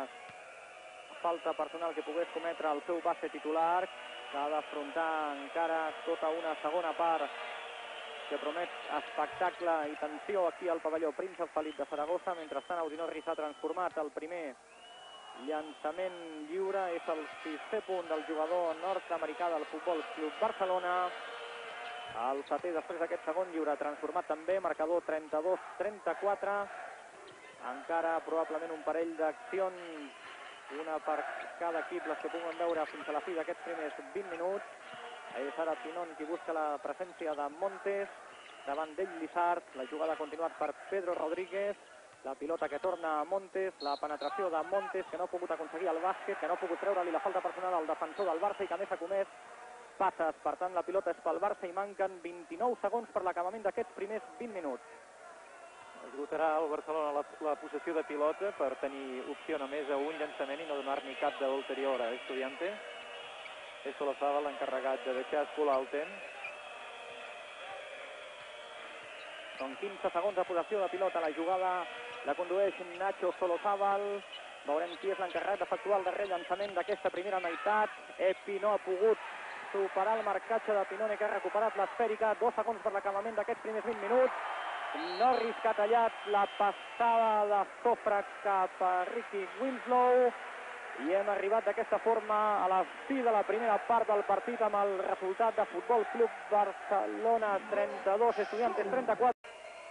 falta personal que pogués cometre el seu base titular, que ha d'afrontar encara tota una segona part que promet espectacle i tensió aquí al pavelló Príncep Felip de Saragossa. Mentrestant, Audi Norris ha transformat el primer llançament lliure. És el sisè punt del jugador nord-americà del Futbol Club Barcelona. El setè després d'aquest segon lliure transformat també, marcador trenta-dos trenta-quatre. Encara probablement un parell d'accions, una per cada equip, les que puguem veure fins a la fi d'aquests primers vint minuts. És ara Pinon qui busca la presència de Montes, davant d'ell Lizard. La jugada ha continuat per Pedro Rodríguez, la pilota que torna a Montes, la penetració de Montes, que no ha pogut aconseguir el bàsquet, que no ha pogut treure-li la falta personal al defensor del Barça i que a més ha comès passes. Per tant, la pilota és pel Barça i manquen vint-i-nou segons per l'acabament d'aquests primers vint minuts. Esgotarà el Barcelona la, la possessió de pilota per tenir opció només a un llançament i no donar-ni cap de l'ulterior a Estudiantes. És Solozábal l'encarregat de deixar escolar el temps. Són quinze segons de possessió de pilota. La jugada la condueix Nacho Solozábal. Veurem qui és l'encarregat d'efectuar el darrer llançament d'aquesta primera meitat. Epi no ha pogut superar el marcatge de Pinone, que ha recuperat l'esfèrica. Dos segons per l'acabament d'aquests primers vint minuts. Norris que ha tallat la passada de Sofra cap a Ricky Winslow. I hem arribat d'aquesta forma a la fi de la primera part del partit amb el resultat de Futbol Club Barcelona trenta-dos, Estudiantes trenta-quatre.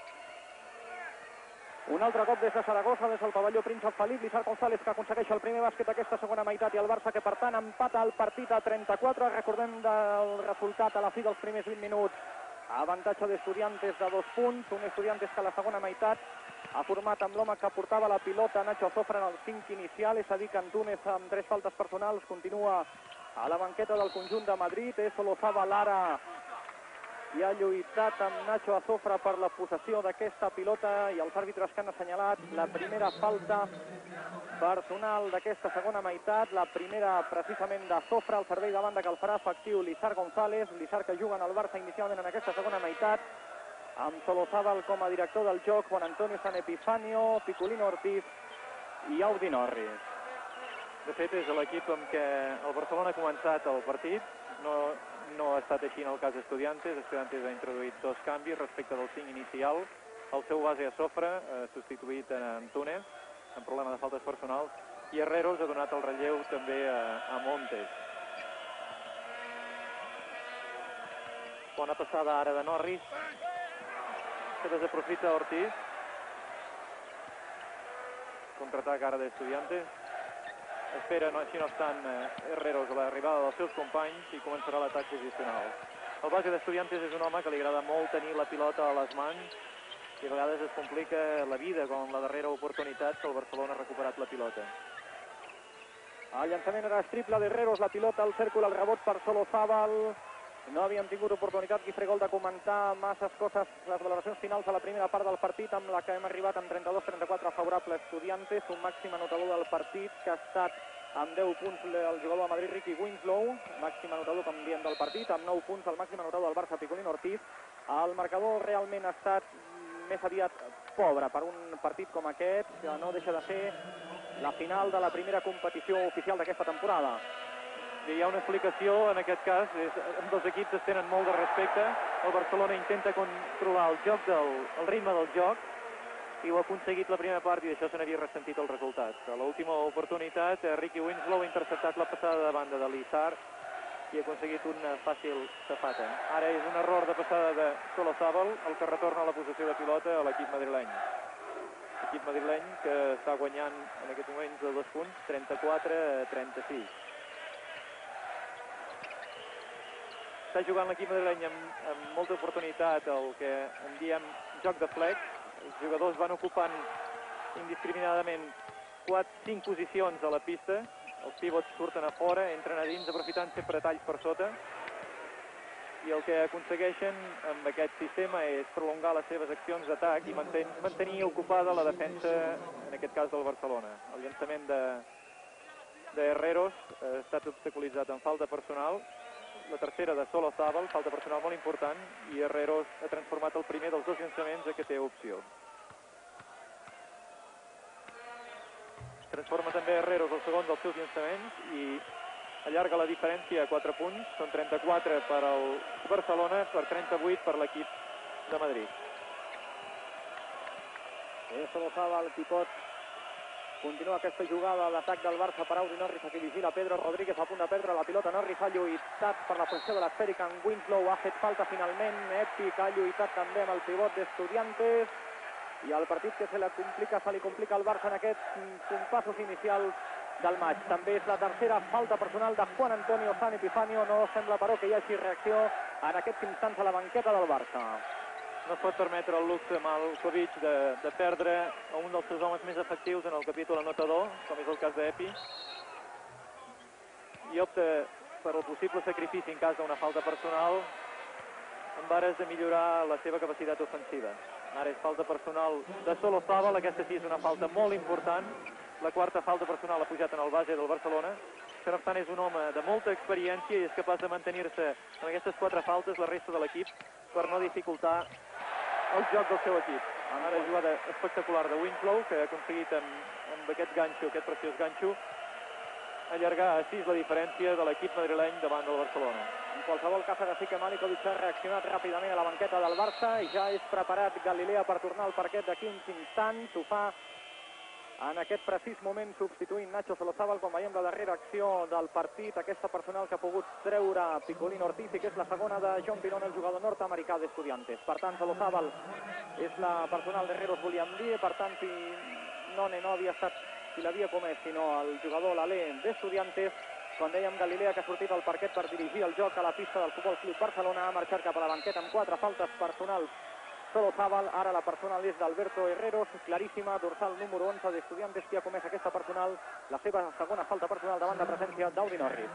Un altre cop des de Saragossa, des del pavelló Príncep Felip. Lizard González que aconsegueix el primer bàsquet d'aquesta segona meitat i el Barça que per tant empata el partit a trenta-quatre. Recordem del resultat a la fi dels primers vint minuts. Avantatge d'Estudiantes de dos punts, un Estudiantes que a la segona meitat ha format amb l'home que portava la pilota, Nacho Azofra, en el cinc inicial, és a dir que Antúnez amb tres faltes personals continua a la banqueta del conjunt de Madrid. És Solozaba l'ara i ha lluitat amb Nacho Azofra per la possessió d'aquesta pilota i els àrbitres que han assenyalat la primera falta personal d'aquesta segona meitat, la primera precisament d'Azofra, el servei de banda que el farà efectiu Lizar González, Lizar que juga en el Barça inicialment en aquesta segona meitat, amb Solozábal com a director del joc, Juan Antonio San Epifanio, Picolino Ortiz i Audi Norris. De fet, és l'equip amb què el Barcelona ha començat el partit. No, no ha estat així en el cas d'Estudiantes. Estudiantes ha introduït dos canvis respecte del cinc inicial. El seu base Azofra, eh, substituït en Antúnez, amb problema de faltes personals, i Herreros ha donat el relleu també a, a Montes. Bona passada ara de Norris, que desaprofita Ortiz. Contraatac ara d'Estudiantes. Espera, no, així no obstant, eh, Herreros a l'arribada dels seus companys i començarà l'atac posicional. El base d'Estudiantes és un home que li agrada molt tenir la pilota a les mans i a vegades es complica la vida, com la darrera oportunitat que el Barcelona ha recuperat la pilota. El llançament era triple d'Herreros, la pilota al cèrcol, el rebot per Solozábal. No havíem tingut oportunitat, Guifré Gol, de comentar masses coses, les valoracions finals a la primera part del partit, amb la que hem arribat amb trenta-dos trenta-quatre favorable a Estudiantes, un màxim anotador del partit que ha estat amb deu punts el jugador de Madrid, Ricky Winslow, màxim anotador, com diem, del partit, amb nou punts el màxim anotador del Barça, Picolín Ortiz. El marcador realment ha estat més aviat pobre per un partit com aquest, que no deixa de ser la final de la primera competició oficial d'aquesta temporada. Hi ha una explicació, en aquest cas, és, dos equips es tenen molt de respecte. El Barcelona intenta controlar el joc del, el ritme del joc i ho ha aconseguit la primera part i d'això se n'havia ressentit el resultat. A l'última oportunitat, Ricky Winslow ha interceptat la passada de banda de Lizar i ha aconseguit una fàcil safata. Ara és un error de passada de Solozábal, el que retorna la possessió de pilota a l'equip madrileny. L'equip madrileny que està guanyant en aquests moments de dos punts, trenta-quatre a trenta-sis. Està jugant l'equip madrileny amb, amb molta oportunitat el que en diem joc de flex. Els jugadors van ocupant indiscriminadament quatre cinc posicions a la pista. Els pivots surten a fora, entren a dins, aprofitant sempre talls per sota. I el que aconsegueixen amb aquest sistema és prolongar les seves accions d'atac i manten, mantenir ocupada la defensa, en aquest cas del Barcelona. El llançament de, de Herreros ha estat obstaculitzat en falta personal. La tercera de Solozábal, falta personal molt important, i Herreros ha transformat el primer dels dos llançaments a que té opció. Transforma també Herreros el segon dels seus llançaments i allarga la diferència a quatre punts. Són trenta-quatre per al Barcelona, per trenta-vuit per l'equip de Madrid. És Solozábal, pivot. Continua aquesta jugada d'atac del Barça per Audi Norris, aquí vigila Pedro Rodríguez, a punt de perdre la pilota. Norris ha lluitat per la posició de l'esfèrica en Winslow, ha fet falta finalment. Epic ha lluitat també amb el pivot d'Estudiantes i el partit que se li complica, se li complica al Barça en aquests compassos inicials del maig. També és la tercera falta personal de Juan Antonio San Epifanio. No sembla, però, que hi hagi reacció en aquests instants a la banqueta del Barça. No es pot permetre el luxe Malkovich de, de perdre a un dels seus homes més efectius en el capítol anotador, com és el cas d'Epi, i opta per el possible sacrifici en cas d'una falta personal en ares de millorar la seva capacitat ofensiva. Ara és falta personal de Solozábal, aquesta sí és una falta molt important, la quarta falta personal ha pujat en el base del Barcelona, que no obstant és un home de molta experiència i és capaç de mantenir-se amb aquestes quatre faltes la resta de l'equip per no dificultar el joc del seu equip. Ara jugada espectacular de Winslow, que ha aconseguit amb, amb aquest ganxo, aquest preciós ganxo, allargar a sis la diferència de l'equip madrileny davant del Barcelona. En qualsevol cas, ara sí que Malikovic ha reaccionat ràpidament a la banqueta del Barça i ja és preparat Galilea per tornar al parquet d'aquí uns instants. Ho fa en aquest precís moment substituint Nacho Solozábal quan veiem la darrera acció del partit, aquesta personal que ha pogut treure Picolín Ortiz i que és la segona de John Pirón, el jugador nord-americà d'Estudiantes. Per tant, Solozábal és la personal d'Herreros, volíem dir, per tant, Pinone no havia estat qui l'havia comès, sinó el jugador l'Alé d'Estudiantes, Com dèiem, Galilea, que ha sortit al parquet per dirigir el joc a la pista del Futbol Club Barcelona, ha marxat cap a la banqueta amb quatre faltes personals. Solozábal, ara la personal és d'Alberto Herreros, claríssima, dorsal número onze d'Estudiantes, que ha comès aquesta personal, la seva segona falta personal davant de presència d'Audi Norris.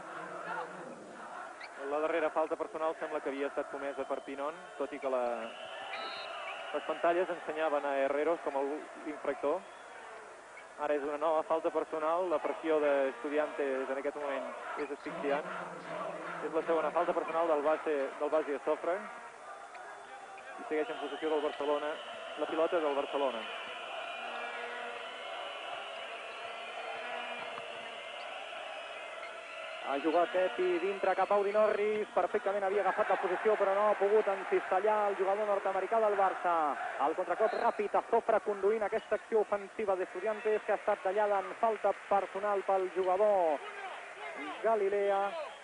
La darrera falta personal sembla que havia estat comesa per Pinon, tot i que la... les pantalles ensenyaven a Herreros com l'infractor. Ara és una nova falta personal, la pressió d'Estudiantes en aquest moment és asfixiant. És la segona falta personal del base, del base de Sofra. I segueix en possessió del Barcelona, la pilota del Barcelona. Ha jugat Epi dintre cap a Audi Norris, perfectament havia agafat la posició però no ha pogut encistellar el jugador nord-americà del Barça. El contracop ràpid a Sofra conduint aquesta acció ofensiva d'Estudiantes que ha estat tallada en falta personal pel jugador Galilea.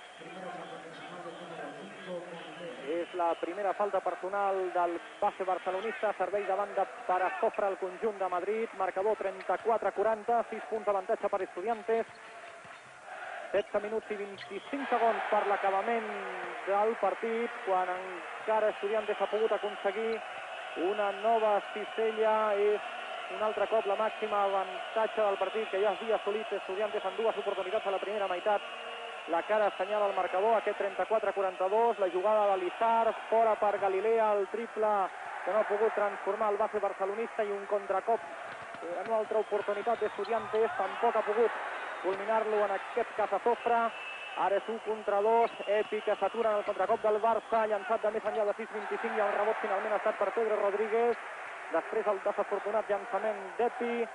És la primera falta personal del base barcelonista, servei de banda per a Sofra el conjunt de Madrid, marcador trenta-quatre a quaranta, sis punts d'avantatge per Estudiantes. setze minuts i vint-i-cinc segons per l'acabament del partit, quan encara Estudiantes ha pogut aconseguir una nova cistella. És un altre cop la màxima avantatge del partit que ja havia assolit Estudiantes en dues oportunitats a la primera meitat. La cara assenyala el marcador, aquest trenta-quatre a quaranta-dos, la jugada de Lizar, fora per Galilea, el triple que no ha pogut transformar el base barcelonista, i un contracop en una altra oportunitat d'Estudiantes, tampoc ha pogut culminar-lo en aquest cas a Sofra. Ara és un contra dos, Epi que s'atura en el contracop del Barça, llançat de més enllà de sis vint-i-cinc, i el rebot finalment ha estat per Pedro Rodríguez. Després el desafortunat llançament d'Epi,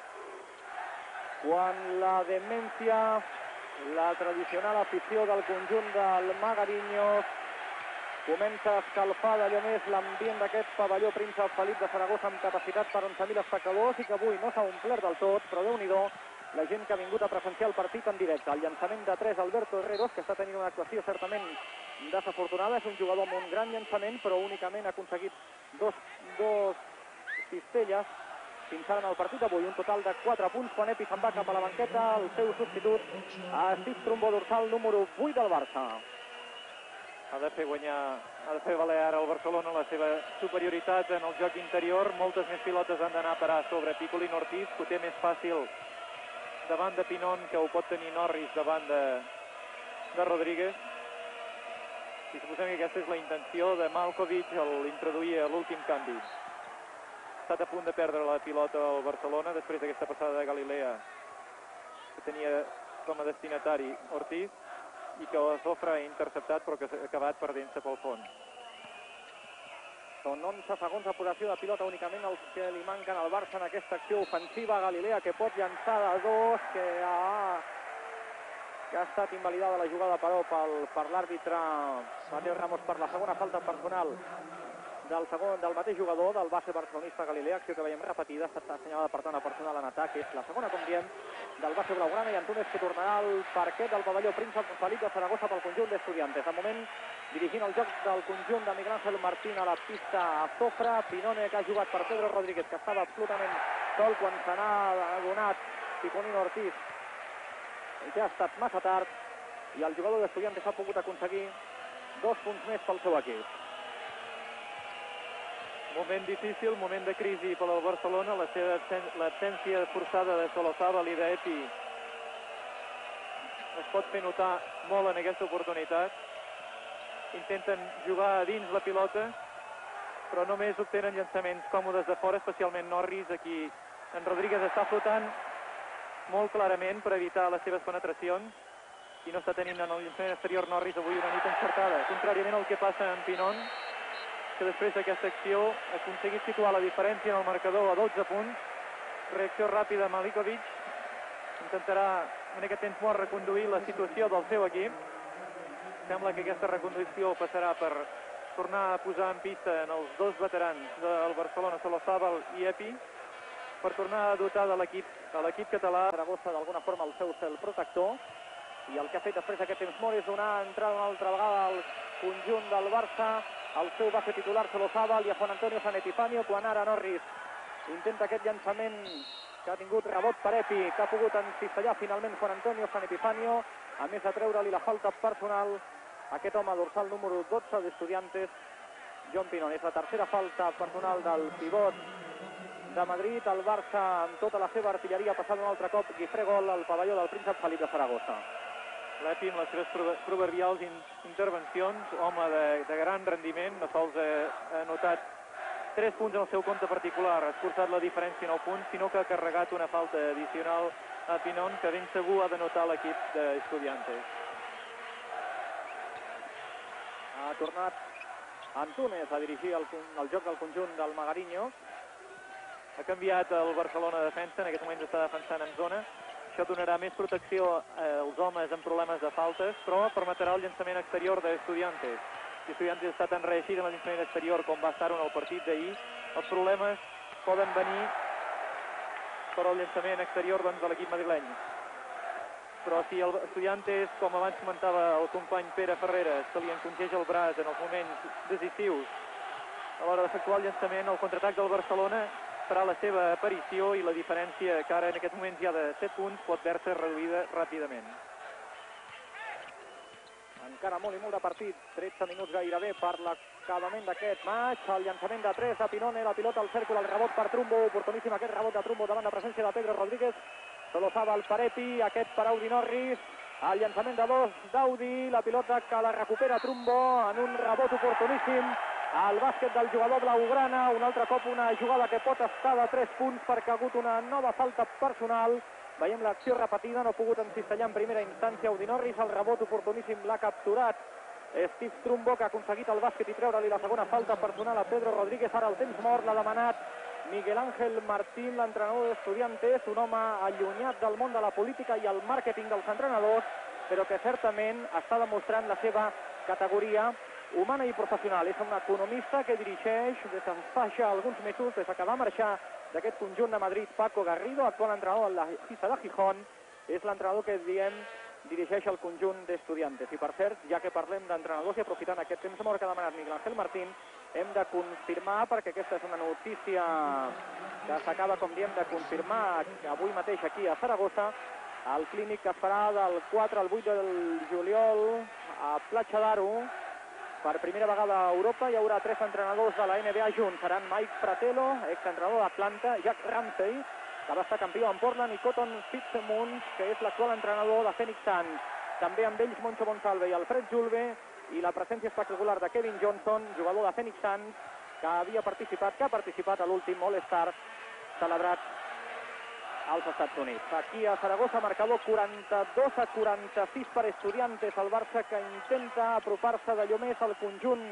quan la demència, la tradicional afició del conjunt del Magariños comença a escalfar d'allò més l'ambient d'aquest pavelló Príncep Felip de Saragossa, amb capacitat per onze mil espectadors, i que avui no s'ha omplert del tot, però Déu-n'hi-do la gent que ha vingut a presenciar el partit en directe. El llançament de tres, Alberto Herreros, que està tenint una actuació certament desafortunada. És un jugador amb un gran llançament, però únicament ha aconseguit dos, dos cistelles fins ara en el partit d'avui. Un total de quatre punts quan Epi se'n va cap a la banqueta. El seu substitut, Assis Trumbo, dorsal número vuit del Barça. Ha de fer guanyar, ha de fer valer ara el Barcelona la seva superioritat en el joc interior. Moltes més pilotes han d'anar a parar sobre Picolín Ortiz, que ho té més fàcil davant de Pinon, que ho pot tenir Norris davant de, de Rodríguez. I suposem que aquesta és la intenció de Malkovic al introduir l'últim canvi. Ha estat a punt de perdre la pilota al Barcelona després d'aquesta passada de Galilea, que tenia com a destinatari Ortiz, i que Sofra ha interceptat, però que ha acabat perdent-se pel fons. Són onze segons de possessió de pilota, únicament els que li manquen al Barça en aquesta acció ofensiva. Galilea, que pot llançar de dos, que ha, que ha estat invalidada la jugada, però pel, per l'àrbitre Mateo Ramos per la segona falta personal del, segon, del mateix jugador, del base barcelonista Galilea, acció que veiem repetida, ha estat assenyalada per tant a personal en atac. És la segona, com diem, del base blaugrana, i Antunes, que tornarà al parquet del pavelló Príncep Felip de Saragossa pel conjunt d'Estudiantes. De moment, dirigint el joc del conjunt de Miguel Ángel Martín a la pista a Sofra. Pinone, que ha jugat per Pedro Rodríguez, que estava absolutament sol quan se n'ha adonat Picolín Ortiz. Ja ha estat massa tard, i el jugador d'Estudiantes ha pogut aconseguir dos punts més pel seu equip. Moment difícil, moment de crisi per al Barcelona. La seva l'absència forçada de Solozábal i d'Epi es pot fer notar molt en aquesta oportunitat. Intenten jugar a dins la pilota, però només obtenen llançaments còmodes de fora, especialment Norris. Aquí en Rodríguez està flotant molt clarament per evitar les seves penetracions, i no està tenint en el llançament exterior Norris avui una nit encertada, contràriament al que passa en Pinon, que després d'aquesta acció ha aconseguit situar la diferència en el marcador a dotze punts. Reacció ràpida de Malikovic, intentarà en aquest temps mort reconduir la situació del seu equip. Sembla que aquesta reconducció passarà per tornar a posar en pista en els dos veterans del Barcelona, Solozábal i Epi, per tornar a dotar de l'equip de l'equip català. Saragossa d'alguna forma el seu cel protector, i el que ha fet després d'aquest temps mort és donar entrada una altra vegada al conjunt del Barça, el seu base titular Solozábal, i a Juan Antonio San Epifanio, quan ara Norris intenta aquest llançament que ha tingut rebot per Epi, que ha pogut encistellar finalment Juan Antonio San Epifanio. a més de treure-li la falta personal a aquest home dorsal número dotze d'Estudiantes, John Pinon. És la tercera falta personal del pivot de Madrid. El Barça, amb tota la seva artilleria, passant un altre cop Guifré gol al pavelló del Príncep Felip de Saragossa. L'Epi, amb les seves proverbials intervencions, home de, de gran rendiment, no sols ha anotat tres punts en el seu compte particular, ha escurçat la diferència a nou punts, sinó que ha carregat una falta addicional a Pinon, que ben segur ha de notar l'equip d'Estudiantes. Ha tornat Antúnez a dirigir el, el joc del conjunt del Magariño. Ha canviat el Barcelona de defensa, en aquest moment està defensant en zona. Això donarà més protecció als homes amb problemes de faltes, però permetrà el llançament exterior d'Estudiantes. Si Estudiantes està tan reeixit en el llançament exterior com va estar-ho en el partit d'ahir, els problemes poden venir per al llançament exterior doncs, de l'equip madrileny. Però si el Estudiantes, com abans comentava el company Pere Ferreres, se li encongeix el braç en els moments decisius a l'hora d'efectuar el llançament, el contraatac del Barcelona farà la seva aparició i la diferència, que ara en aquest moment ja de set punts, pot veure-se reduïda ràpidament. Encara molt i molt de partit, tretze minuts gairebé per l'acabament d'aquest match. El llançament de tres de Pinone, la pilota al cèrcol, el rebot per Trumbo, oportuníssim aquest rebot de Trumbo davant la presència de Pedro Rodríguez. Solozaba per Epi, aquest per Audi Norris. El llançament de dos d'Audi, la pilota que la recupera Trumbo en un rebot oportuníssim al bàsquet del jugador blaugrana. Un altre cop una jugada que pot estar de tres punts perquè ha hagut una nova falta personal. Veiem l'acció repetida, no ha pogut encistellar en primera instància Audi Norris, el rebot oportuníssim l'ha capturat Steve Trumbo, que ha aconseguit el bàsquet i treure-li la segona falta personal a Pedro Rodríguez. Ara el temps mort l'ha demanat Miguel Ángel Martín, l'entrenador d'Estudiantes, un home allunyat del món de la política i el màrqueting dels entrenadors, però que certament està demostrant la seva categoria humana i professional. És un economista que dirigeix des de fa ja alguns mesos, des que va marxar d'aquest conjunt de Madrid, Paco Garrido, actual entrenador de la Cisa de Gijón. És l'entrenador que diem dirigeix el conjunt d'Estudiantes. I per cert, ja que parlem d'entrenadors i aprofitant aquest temps mort que ha demanat Miguel Ángel Martín, hem de confirmar, perquè aquesta és una notícia que s'acaba, com diem, de confirmar avui mateix aquí a Saragossa, el clínic que es farà del quatre al vuit del juliol a Platja d'Aro. Per primera vegada a Europa hi haurà tres entrenadors de la N B A junts. Seran Mike Fratello, exentrenador d'Atlanta, Jack Ramsey, que va estar campió en Portland, i Cotton Fitzsimmons, que és l'actual entrenador de Phoenix Suns. També amb ells Moncho Monsalve i Alfred Julve, i la presència espectacular de Kevin Johnson, jugador de Phoenix Suns, que havia participat, que ha participat a l'últim All-Star celebrat als Estats Units. Aquí a Saragossa, marcador quaranta-dos a quaranta-sis per Estudiantes. El Barça que intenta apropar-se d'allò més al conjunt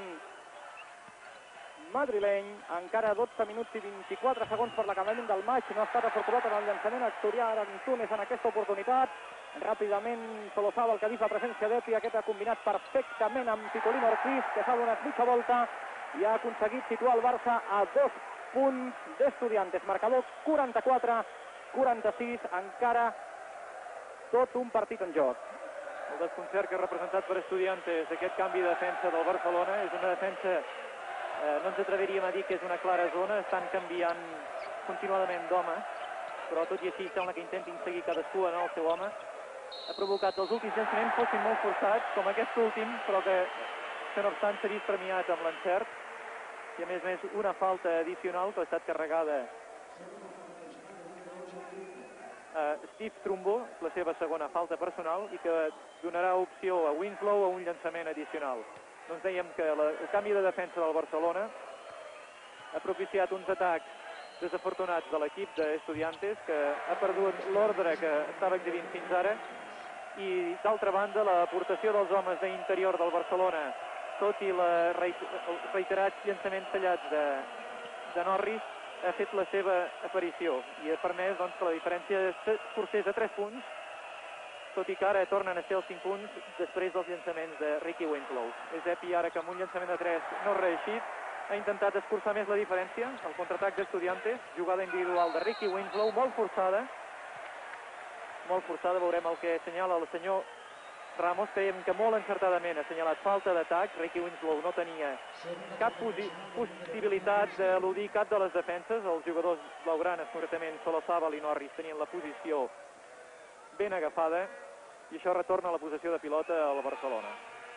madrileny. Encara dotze minuts i vint-i-quatre segons per l'acabament del maig. No ha estat afortunat en el llançament Asturià Antúnez en aquesta oportunitat. Ràpidament Solozaba, el que ha vist la presència d'Epi. Aquest ha combinat perfectament amb Picolín Ortiz, que s'ha donat mitja volta i ha aconseguit situar el Barça a dos punts d'Estudiantes. Marcador quaranta-quatre a quaranta-sis, encara tot un partit en joc. El desconcert que ha representat per Estudiantes aquest canvi de defensa del Barcelona és una defensa, eh, no ens atreviríem a dir que és una clara zona, estan canviant continuadament d'home, però tot i així sembla que intentin seguir cadascú en el seu home. Ha provocat que els últims llançaments fossin molt forçats, com aquest últim, però que, que no obstant s'ha vist premiat amb l'encert, i a més a més una falta addicional que ha estat carregada a Steve Trumbo, la seva segona falta personal, i que donarà opció a Winslow a un llançament addicional. Doncs dèiem que la, el canvi de defensa del Barcelona ha propiciat uns atacs desafortunats de l'equip d'Estudiantes, que ha perdut l'ordre que estava exhibint fins ara, i d'altra banda l'aportació dels homes d'interior del Barcelona, tot i la reiterats llançaments tallats de, de Norris, ha fet la seva aparició i ha permès doncs, que la diferència s'escurcés a tres punts, tot i que ara tornen a ser els cinc punts després dels llançaments de Ricky Winslow. És Epi ara que amb un llançament de tres no ha reeixit, ha intentat escurçar més la diferència. El contraatac d'Estudiantes, jugada individual de Ricky Winslow, molt forçada, molt forçada, veurem el que assenyala el senyor Ramos, creiem que molt encertadament ha assenyalat falta d'atac. Ricky Winslow no tenia cap possibilitat d'eludir cap de les defenses. Els jugadors blaugranes, concretament Solozaba i Norris, tenien la posició ben agafada. i això retorna la possessió de pilota al Barcelona.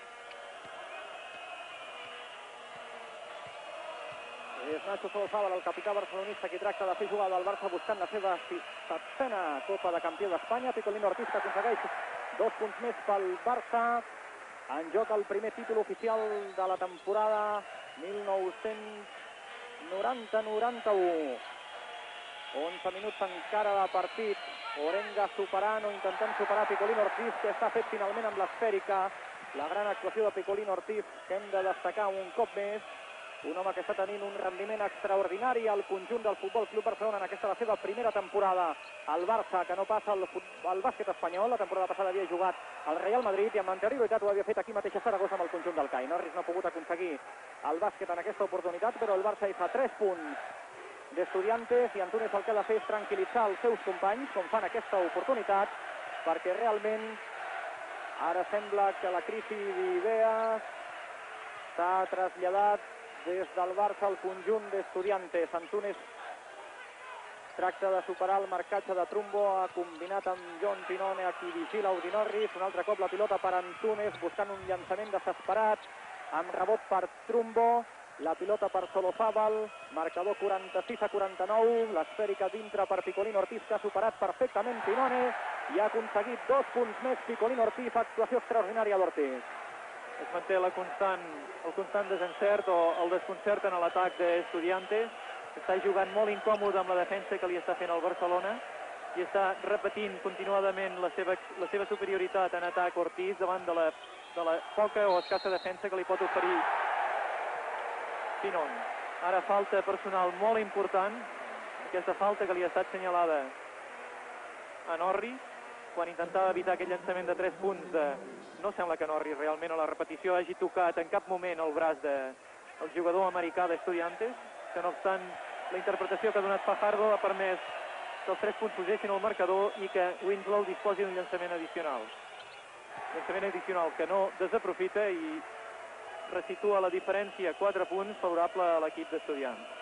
És Nacho Solozábal, el capità barcelonista, qui tracta de fer jugada al Barça buscant la seva setzena Copa de Campió d'Espanya. Picolín Ortiz, que aconsegueix dos punts més pel Barça. En joc el primer títol oficial de la temporada mil nou-cents noranta noranta-u. onze minuts encara de partit. Orenga superant o intentant superar Picolín Ortiz, que està fet finalment amb l'esfèrica. La gran actuació de Picolín Ortiz, que hem de destacar un cop més. Un home que està tenint un rendiment extraordinari al conjunt del Futbol Club Barcelona en aquesta la seva primera temporada. El Barça, que no passa al, al bàsquet espanyol, la temporada passada havia jugat al Real Madrid i amb anterioritat ho havia fet aquí mateix a Saragossa amb el conjunt del C A I. Norris no ha pogut aconseguir el bàsquet en aquesta oportunitat, però el Barça hi fa tres punts d'Estudiantes i Antunes el que ha de fer és tranquil·litzar els seus companys, com fan aquesta oportunitat, perquè realment ara sembla que la crisi d'idees s'ha traslladat des del Barça al conjunt d'Estudiantes. Antunes tracta de superar el marcatge de Trumbo, ha combinat amb John Pinone, a qui vigila Udi Norris. Un altre cop la pilota per Antunes, buscant un llançament desesperat, amb rebot per Trumbo. La pilota per Solozábal, marcador quaranta-sis a quaranta-nou, l'esfèrica dintre per Picolín Ortiz, que ha superat perfectament Pinone i ha aconseguit dos punts més Picolín Ortiz. Actuació extraordinària d'Ortiz. Es manté la constant, el constant desencert o el desconcert en l'atac d'Estudiantes. Està jugant molt incòmode amb la defensa que li està fent el Barcelona i està repetint continuadament la seva, la seva superioritat en atac Ortiz davant de la, de la poca o escassa defensa que li pot oferir Pinon. Ara falta personal molt important, aquesta falta que li ha estat senyalada a Norris quan intentava evitar aquest llançament de tres punts de... No sembla que Norris realment a la repetició hagi tocat en cap moment el braç del de... jugador americà d'Estudiantes, que no obstant la interpretació que ha donat Fajardo ha permès que els tres punts posessin al marcador i que Winslow disposi d'un llançament addicional. Llançament addicional que no desaprofita i resitua la diferència a quatre punts favorable a l'equip d'Estudiants.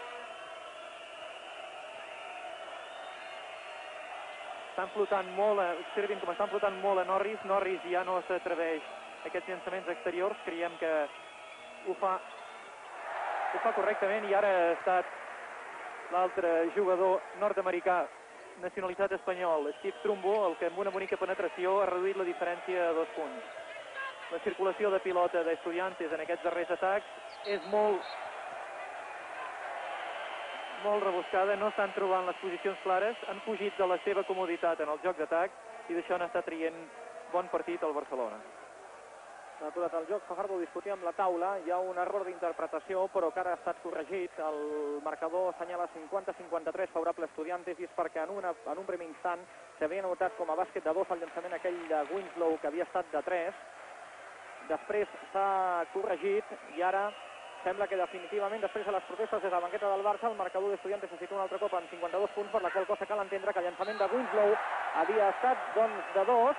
Estan flotant molt, observin com estan flotant molt a Norris. Norris ja no s'atreveix a aquests llançaments exteriors. Creiem que ho fa, ho fa correctament i ara ha estat l'altre jugador nord-americà nacionalitat espanyol, Steve Trumbo, el que amb una bonica penetració ha reduït la diferència a dos punts. La circulació de pilota d'Estudiantes en aquests darrers atacs és molt molt rebuscada, no estan trobant les posicions clares, han fugit de la seva comoditat en el joc d'atac i d'això n'està traient bon partit al Barcelona. Ha aturat el joc, Fajardo discutia amb la taula, hi ha un error d'interpretació però que ara ha estat corregit. El marcador assenyala cinquanta a cinquanta-tres favorable a Estudiantes i és perquè en, una, en un primer instant s'havia notat com a bàsquet de dos el llançament aquell de Winslow que havia estat de tres. Després s'ha corregit i ara sembla que definitivament després de les protestes des de la banqueta del Barça el marcador d'Estudiantes se situa un altre cop en cinquanta-dos punts, per la qual cosa cal entendre que el llançament de Winslow havia estat doncs de dos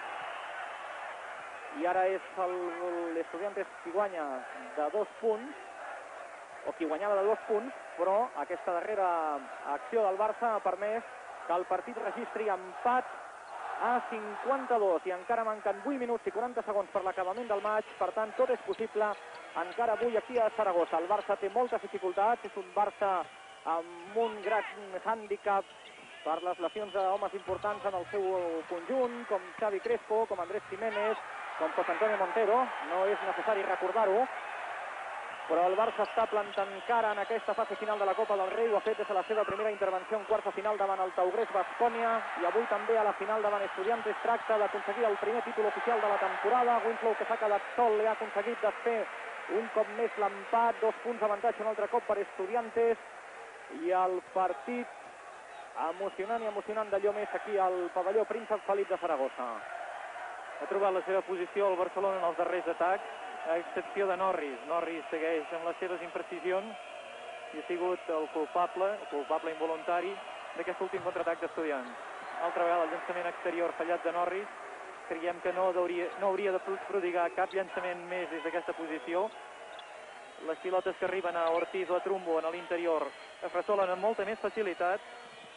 i ara és l'Estudiantes qui guanya de dos punts o qui guanyava de dos punts, però aquesta darrera acció del Barça ha permès que el partit registri empat a cinquanta-dos i encara manquen vuit minuts i quaranta segons per l'acabament del maig, per tant tot és possible encara avui aquí a Saragossa. El Barça té moltes dificultats, és un Barça amb un gran hàndicap per les lesions d'homes importants en el seu conjunt, com Xavi Crespo, com Andrés Jiménez, com José Antonio Montero, no és necessari recordar-ho, però el Barça està plantant cara en aquesta fase final de la Copa del Rei, ho ha fet des de la seva primera intervenció en quarts de final davant el Taugrés Baskonia i avui també a la final davant Estudiantes. Tracta d'aconseguir el primer títol oficial de la temporada. Winslow, que s'ha quedat sol, li ha aconseguit desfer un cop més l'empat, dos punts d'avantatge un altre cop per Estudiantes i el partit emocionant i emocionant d'allò més aquí al pavelló Príncep Felip de Saragossa. Ha trobat la seva posició al Barcelona en els darrers atacs, a excepció de Norris. Norris segueix amb les seves imprecisions i ha sigut el culpable, el culpable involuntari d'aquest últim contraatac d'Estudiants. Altra vegada el llançament exterior fallat de Norris. Creiem que no, hauria, no hauria de prodigar cap llançament més des d'aquesta posició. Les pilotes que arriben a Ortiz o a Trumbo en l'interior es resolen amb molta més facilitat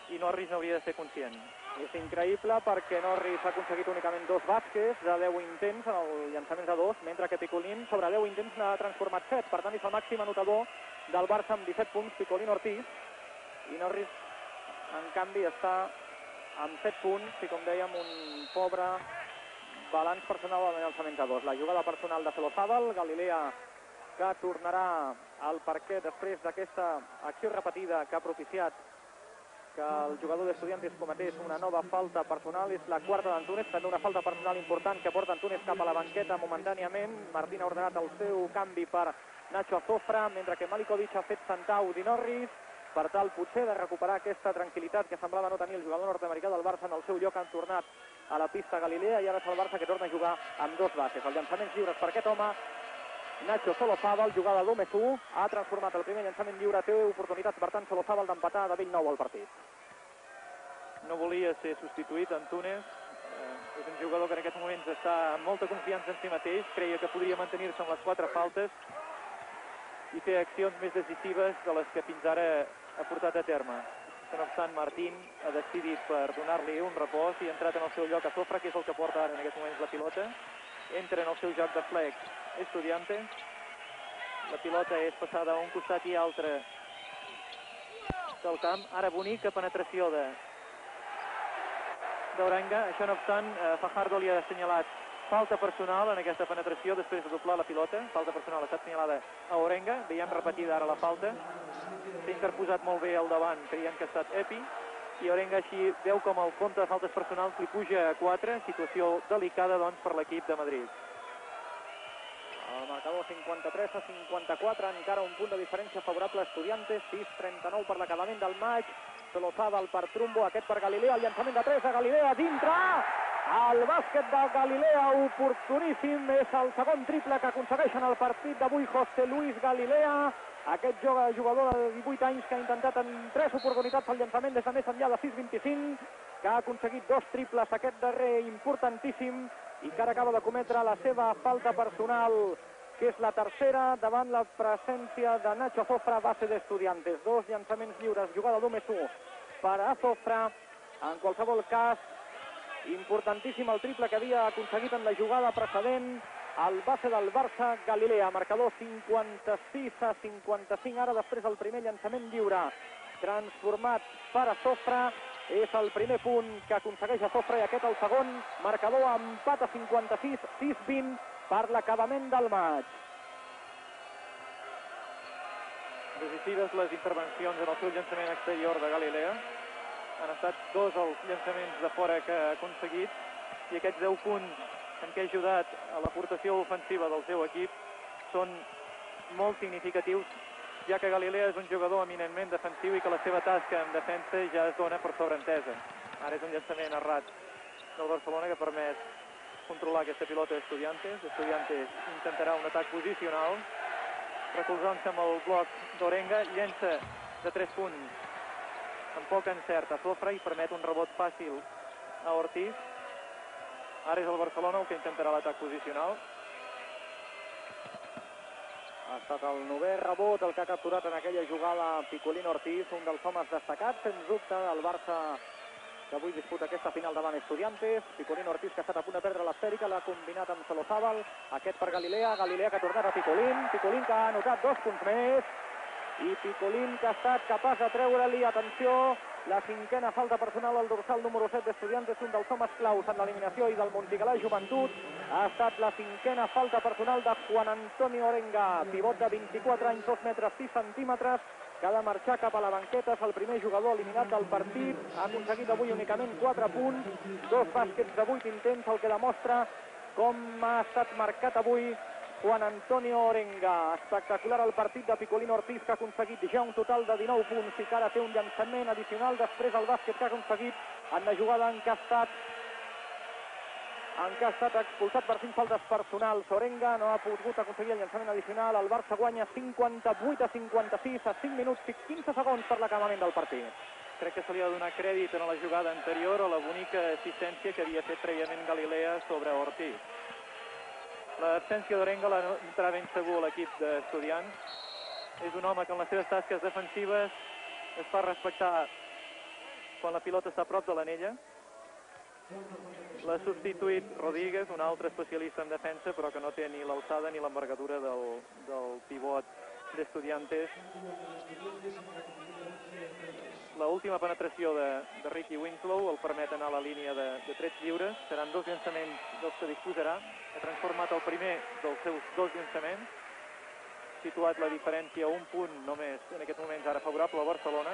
i Norris n'hauria de ser conscient. És increïble perquè Norris ha aconseguit únicament dos bàsquets de deu intents en el llançament de dos, mentre que Picolín sobre deu intents n'ha transformat set. Per tant, és el màxim anotador del Barça amb disset punts, Picolín Ortiz. I Norris, en canvi, està amb set punts i, com dèiem, un pobre balanç personal en llançament de dos. La jugada personal de Solozábal, Galilea, que tornarà al parquet després d'aquesta acció repetida que ha propiciat que el jugador d'Estudiantes cometés una nova falta personal. És la quarta d'Antúnez, també una falta personal important que porta Antúnez cap a la banqueta momentàniament. Martín ha ordenat el seu canvi per Nacho Azofra, mentre que Malikovic ha fet sentar Udi Norris per tal potser de recuperar aquesta tranquil·litat que semblava no tenir el jugador nord-americà del Barça. En el seu lloc han tornat a la pista Galilea i ara és el Barça que torna a jugar amb dos bases. Els llançaments lliures per aquest home, Nacho Solozábal, jugada d'u més u, ha transformat el primer llançament lliure, té oportunitats per tant Solozábal d'empatar de bell nou al partit. No volia ser substituït, Antúnez, eh, és un jugador que en aquests moments està amb molta confiança en si mateix, creia que podria mantenir-se amb les quatre faltes i fer accions més decisives de les que fins ara ha portat a terme. No obstant, Martín ha decidit per donar-li un repòs i ha entrat en el seu lloc a Azofra, que és el que porta ara en aquests moments la pilota. Entra en el seu joc de flex Estudiantes. La pilota és passada a un costat i altre del camp. Ara bonica penetració de d'Orenga. Això no obstant, eh, Fajardo li ha assenyalat falta personal en aquesta penetració després de doblar la pilota. Falta personal ha estat assenyalada a Orenga. Veiem repetida ara la falta. S'ha interposat molt bé al davant, creiem que ha estat Epi. I Orenga així veu com el compte de faltes personals li puja a quatre. Situació delicada, doncs, per l'equip de Madrid. El marcador cinquanta-tres a cinquanta-quatre, encara un punt de diferència favorable a Estudiantes, sis trenta-nou per l'acabament del maig. Solozábal per Trumbo, aquest per Galilea, el llançament de tres a Galilea, dintre! El bàsquet de Galilea, oportuníssim, és el segon triple que aconsegueixen el partit d'avui José Luis Galilea. Aquest jugador de divuit anys que ha intentat en tres oportunitats el llançament des de més enllà de sis vint-i-cinc, que ha aconseguit dos triples, aquest darrer importantíssim, i que ara acaba de cometre la seva falta personal, que és la tercera davant la presència de Nacho Azofra, base d'Estudiantes. Dos llançaments lliures, jugada d'u més u per Azofra. En qualsevol cas, importantíssim el triple que havia aconseguit en la jugada precedent el base del Barça, Galilea. Marcador cinquanta-sis a cinquanta-cinc, ara després del primer llançament lliure transformat per Azofra. És el primer punt que aconsegueix Azofra i aquest el segon. Marcador empat a cinquanta-sis, sis vint per l'acabament del maig. Decisives les intervencions en el seu llançament exterior de Galilea. Han estat dos els llançaments de fora que ha aconseguit i aquests deu punts en què ha ajudat a l'aportació ofensiva del seu equip són molt significatius, ja que Galilea és un jugador eminentment defensiu i que la seva tasca en defensa ja es dona per sobreentesa. Ara és un llançament errat del Barcelona que ha permès controlar aquesta pilota d'Estudiantes. Estudiantes intentarà un atac posicional, recolzant-se amb el bloc d'Orenga, llença de tres punts amb poc encert a Azofra i permet un rebot fàcil a Ortiz. Ara és el Barcelona el que intentarà l'atac posicional. Ha estat el novè rebot el que ha capturat en aquella jugada Picolín Ortiz, un dels homes destacats, sens dubte, del Barça que avui disputa aquesta final davant Estudiantes. Picolín Ortiz, que ha estat a punt de perdre l'esfèrica, l'ha combinat amb Solozábal. Aquest per Galilea, Galilea que ha tornat a Picolín, Picolín que ha anotat dos punts més, i Picolín que ha estat capaç de treure-li, atenció, la cinquena falta personal al dorsal número set d'Estudiantes, un dels homes claus en l'eliminació i del Montigalà Joventut. Ha estat la cinquena falta personal de Juan Antonio Orenga, pivot de vint-i-quatre anys, dos metres sis centímetres, que ha de marxar cap a la banqueta. És el primer jugador eliminat del partit. Ha aconseguit avui únicament quatre punts, dos bàsquets de vuit intents, el que demostra com ha estat marcat avui Juan Antonio Orenga. Espectacular el partit de Picolín Ortiz, que ha aconseguit ja un total de dinou punts i que ara té un llançament addicional després el bàsquet que ha aconseguit en la jugada en què ha estat en què ha estat expulsat per cinc faltes personals. Orenga no ha pogut aconseguir el llançament addicional. El Barça guanya cinquanta-vuit a cinquanta-sis a cinc minuts i quinze segons per l'acabament del partit. Crec que se li ha de donar crèdit en la jugada anterior a la bonica assistència que havia fet prèviament Galilea sobre Ortiz. L'absència d'Orenga l'entrarà ben segur a l'equip d'Estudiants. És un home que en les seves tasques defensives es fa respectar quan la pilota està a prop de l'anella. L'ha substituït Rodríguez, un altre especialista en defensa, però que no té ni l'alçada ni l'envergadura del, del pivot d'Estudiantes. L'última penetració de, de Ricky Winslow el permet anar a la línia de, de trets lliures. Seran dos llançaments dels que disposarà. Ha transformat el primer dels seus dos llançaments. Situat la diferència a un punt només en aquests moments ara favorable a Barcelona.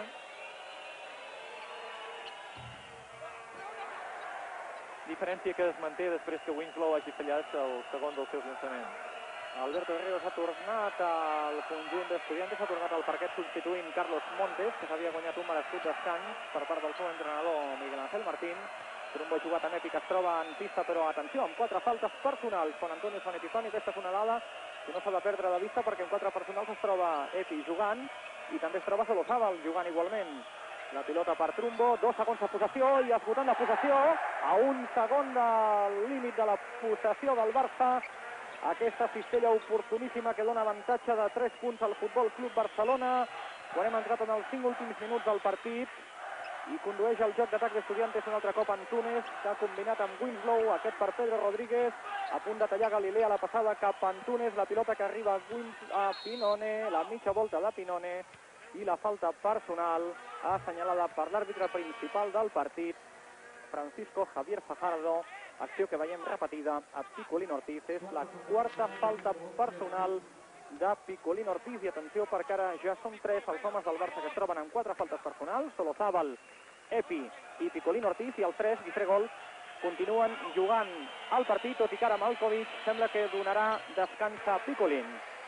Diferència que es manté després que Winslow hagi fallat el segon dels seus llançaments. Alberto Guerrero s'ha tornat al conjunt d'Estudiantes, s'ha tornat al parquet substituint Carlos Montes, que s'havia guanyat un merescut descans per part del seu entrenador Miguel Ángel Martín. Trumbo jugat amb Epi, que es troba en pista, però atenció, amb quatre faltes personals. Juan Antonio San Epifani, aquesta és una dada que no s'ha de perdre de vista, perquè en quatre personals es troba Epi jugant i també es troba Solozábal jugant igualment. La pilota per Trumbo, dos segons de possessió i esgotant la possessió a un segon del límit de la possessió del Barça. Aquesta cistella oportuníssima que dona avantatge de tres punts al Futbol Club Barcelona quan hem entrat en els cinc últims minuts del partit i condueix el joc d'atac d'Estudiantes un altre cop Antunes, que ha combinat amb Winslow, aquest per Pedro Rodríguez, a punt de tallar Galilea, la passada cap a Antunes, la pilota que arriba a Pinone, la mitja volta de Pinone i la falta personal assenyalada per l'àrbitre principal del partit, Francisco Javier Fajardo. Acció que veiem repetida a Picolín Ortiz. És la quarta falta personal de Picolín Ortiz. I atenció, perquè ara ja són tres els homes del Barça que es troben amb quatre faltes personals. Solozábal, Epi i Picolín Ortiz. I els tres, Guifré Gol, continuen jugant al partit, tot i que ara Malkovich sembla que donarà descans a Picolín.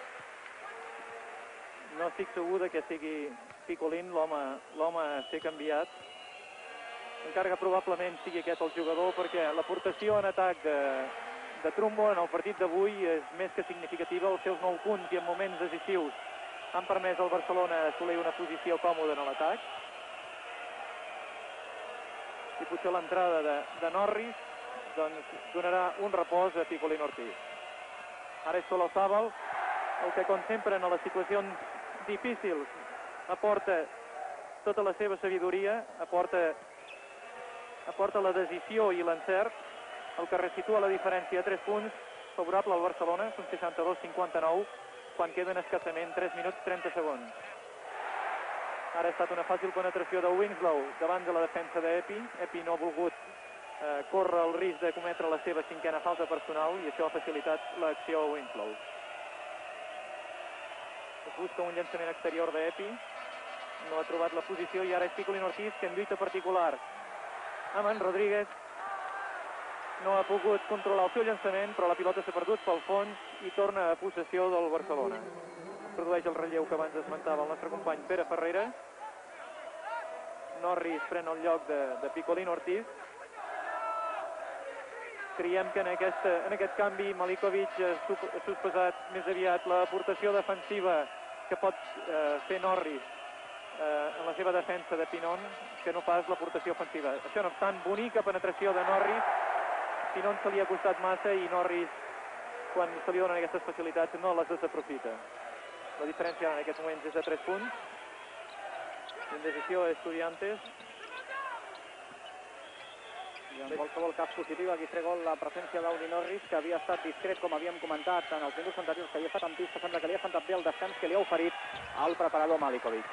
No estic segur que sigui Picolín l'home a ser canviat. Encara que probablement sigui aquest el jugador, perquè l'aportació en atac de, de Trumbo en el partit d'avui és més que significativa. Els seus nou punts i en moments decisius han permès al Barcelona assolir una posició còmoda en l'atac. I potser l'entrada de, de Norris doncs, donarà un repòs a Picolín Ortiz. Ara és Solozábal, el que, com sempre, en les situacions difícils aporta tota la seva sabidoria, aporta aporta la decisió i l'encert, el que resitua la diferència a tres punts favorable al Barcelona, són seixanta-dos cinquanta-nou, quan queden escassament tres minuts trenta segons. Ara ha estat una fàcil penetració de Winslow davant de la defensa d'Epi. Epi no ha volgut eh, córrer el risc de cometre la seva cinquena falta personal i això ha facilitat l'acció a Winslow. Es busca un llançament exterior d'Epi, no ha trobat la posició i ara és Picolín Ortiz, que en lluita particular amb en Rodríguez no ha pogut controlar el seu llançament, però la pilota s'ha perdut pel fons i torna a possessió del Barcelona. Es produeix el relleu que abans esmentava el nostre company Pere Ferreira. Norris pren el lloc de, de Picolín Ortiz. Creiem que en, aquesta, en aquest canvi Malikovic ha sospesat més aviat l'aportació defensiva que pot eh, fer Norris eh, en la seva defensa de Pinon, que no pas l'aportació ofensiva. Això no obstant, bonica penetració de Norris. Pinon se li ha costat massa i Norris, quan se li donen aquestes facilitats, no les desaprofita. La diferència en aquests moments és de tres punts. Indecisió d'Estudiantes. I en qualsevol cas positiva, Guifré Gol, la presència d'Audi Norris, que havia estat discret, com havíem comentat en els minuts anteriors, que havia estat en pista, sembla que li ha sentat bé el descans que li ha oferit al preparador Malikovic.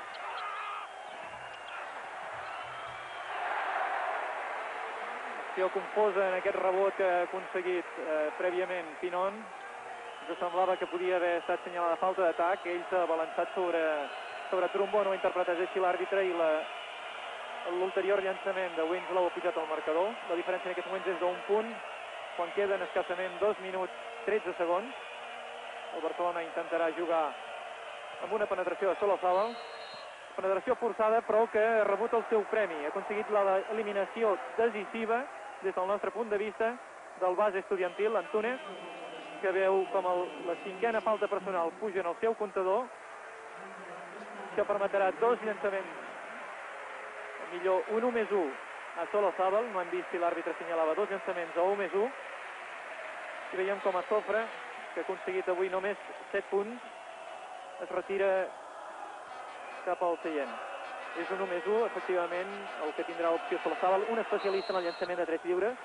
Acció confosa en aquest rebot que ha aconseguit eh, prèviament Pinon. Ens semblava que podia haver estat assenyalada falta d'atac. Ell s'ha balançat sobre, sobre Trumbo, no ha interpretat així l'àrbitre i l'ulterior llançament de Winslow ha pujat al marcador. La diferència en aquests moments és d'un punt, quan queden escassament dos minuts tretze segons. El Barcelona intentarà jugar amb una penetració de Solozábal. Penetració forçada, però que ha rebut el seu premi. Ha aconseguit l'eliminació decisiva, des del nostre punt de vista, del base estudiantil, Antunes, que veu com el, la cinquena falta personal puja en el seu comptador. Això permetrà dos llançaments, millor un u més u a Solozábal. No hem vist si l'àrbitre assenyalava dos llançaments o u més u. I veiem com a Sofra, que ha aconseguit avui només set punts, es retira cap al seient. És un u més u, efectivament, el que tindrà opció Solozábal, un especialista en el llançament de trets lliures.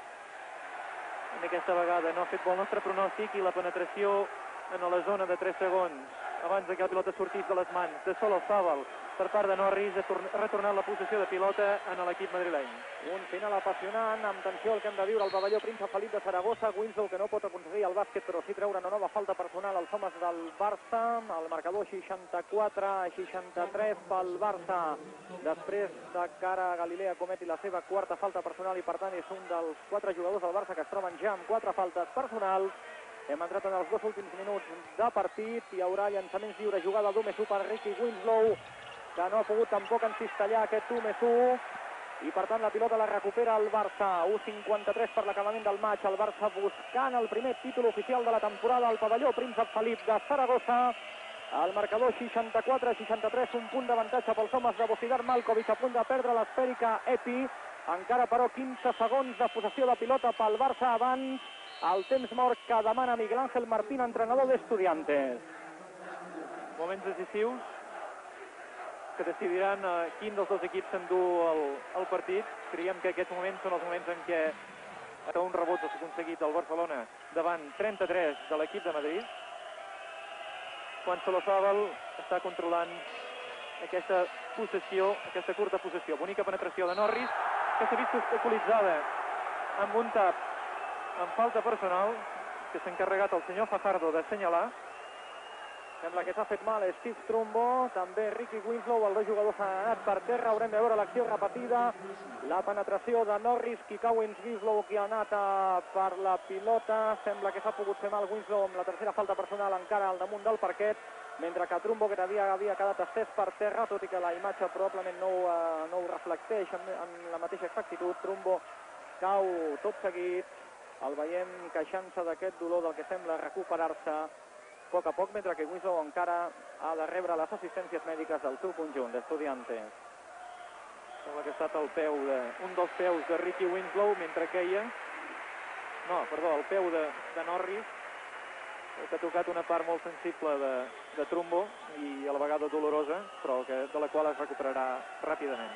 En aquesta vegada no ha fet bo el nostre pronòstic i la penetració en la zona de tres segons abans que la pilota sortís de les mans de Solozábal per part de Norris, ha retornat la possessió de pilota en l'equip madrileny. Un final apassionant, amb tensió el que hem de viure al pavelló Príncep Felip de Saragossa. Winslow, que no pot aconseguir el bàsquet, però sí treure una nova falta personal als homes del Barça. El marcador seixanta-quatre a seixanta-tres pel Barça. Després de cara a Galilea cometi la seva quarta falta personal i per tant és un dels quatre jugadors del Barça que es troben ja amb quatre faltes personals. Hem entrat en els dos últims minuts de partit. Hi haurà llançaments lliures, jugada d'u més u per Ricky Winslow, que no ha pogut tampoc encistellar aquest u més u, i per tant la pilota la recupera el Barça. u cinquanta-tres per l'acabament del maig, el Barça buscant el primer títol oficial de la temporada al pavelló Príncep Felip de Saragossa. El marcador seixanta-quatre a seixanta-tres, un punt d'avantatge pels homes de Bocidar Malkovic, a punt de perdre l'esfèrica Epi. Encara però quinze segons de possessió de pilota pel Barça abans el temps mort que demana Miguel Ángel Martín, entrenador d'Estudiantes. Moments decisius que decidiran eh, quin dels dos equips s'endú el, el partit. Creiem que aquests moments són els moments en què a un rebot s'ha aconseguit el Barcelona davant trenta-tres de l'equip de Madrid, quan Solozábal està controlant aquesta possessió, aquesta curta possessió. Bonica penetració de Norris, que s'ha vist obstaculitzada amb un tap en falta personal, que s'ha encarregat el senyor Fajardo d'assenyalar. Sembla que s'ha fet mal Steve Trumbo, també Ricky Winslow, els dos jugadors han anat per terra, haurem de veure l'acció repetida, la penetració de Norris, qui cau en Winslow, qui ha anat a per la pilota, sembla que s'ha pogut fer mal Winslow amb la tercera falta personal encara al damunt del parquet, mentre que Trumbo, que havia, havia quedat estès per terra, tot i que la imatge probablement no, uh, no ho reflecteix en, en la mateixa exactitud. Trumbo cau tot seguit, el veiem queixant-se d'aquest dolor del que sembla recuperar-se a poc a poc, mentre que Winslow encara ha de rebre les assistències mèdiques del seu conjunt d'Estudiantes. Sembla que ha estat el peu de, un dels peus de Ricky Winslow mentre queia, no, perdó, el peu de, de Norris, que ha tocat una part molt sensible de, de Trumbo i a la vegada dolorosa, però que, de la qual es recuperarà ràpidament.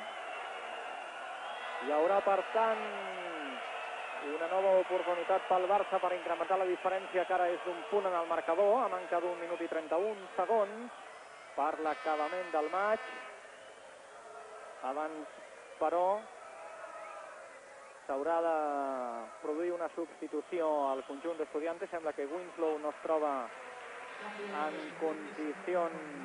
Hi haurà, per tant, una nova oportunitat pel Barça per incrementar la diferència, que ara és d'un punt en el marcador, a manca d'un minut i trenta-un segons per l'acabament del maig. Abans, però, s'haurà de produir una substitució al conjunt d'Estudiantes. Sembla que Winslow no es troba en condicions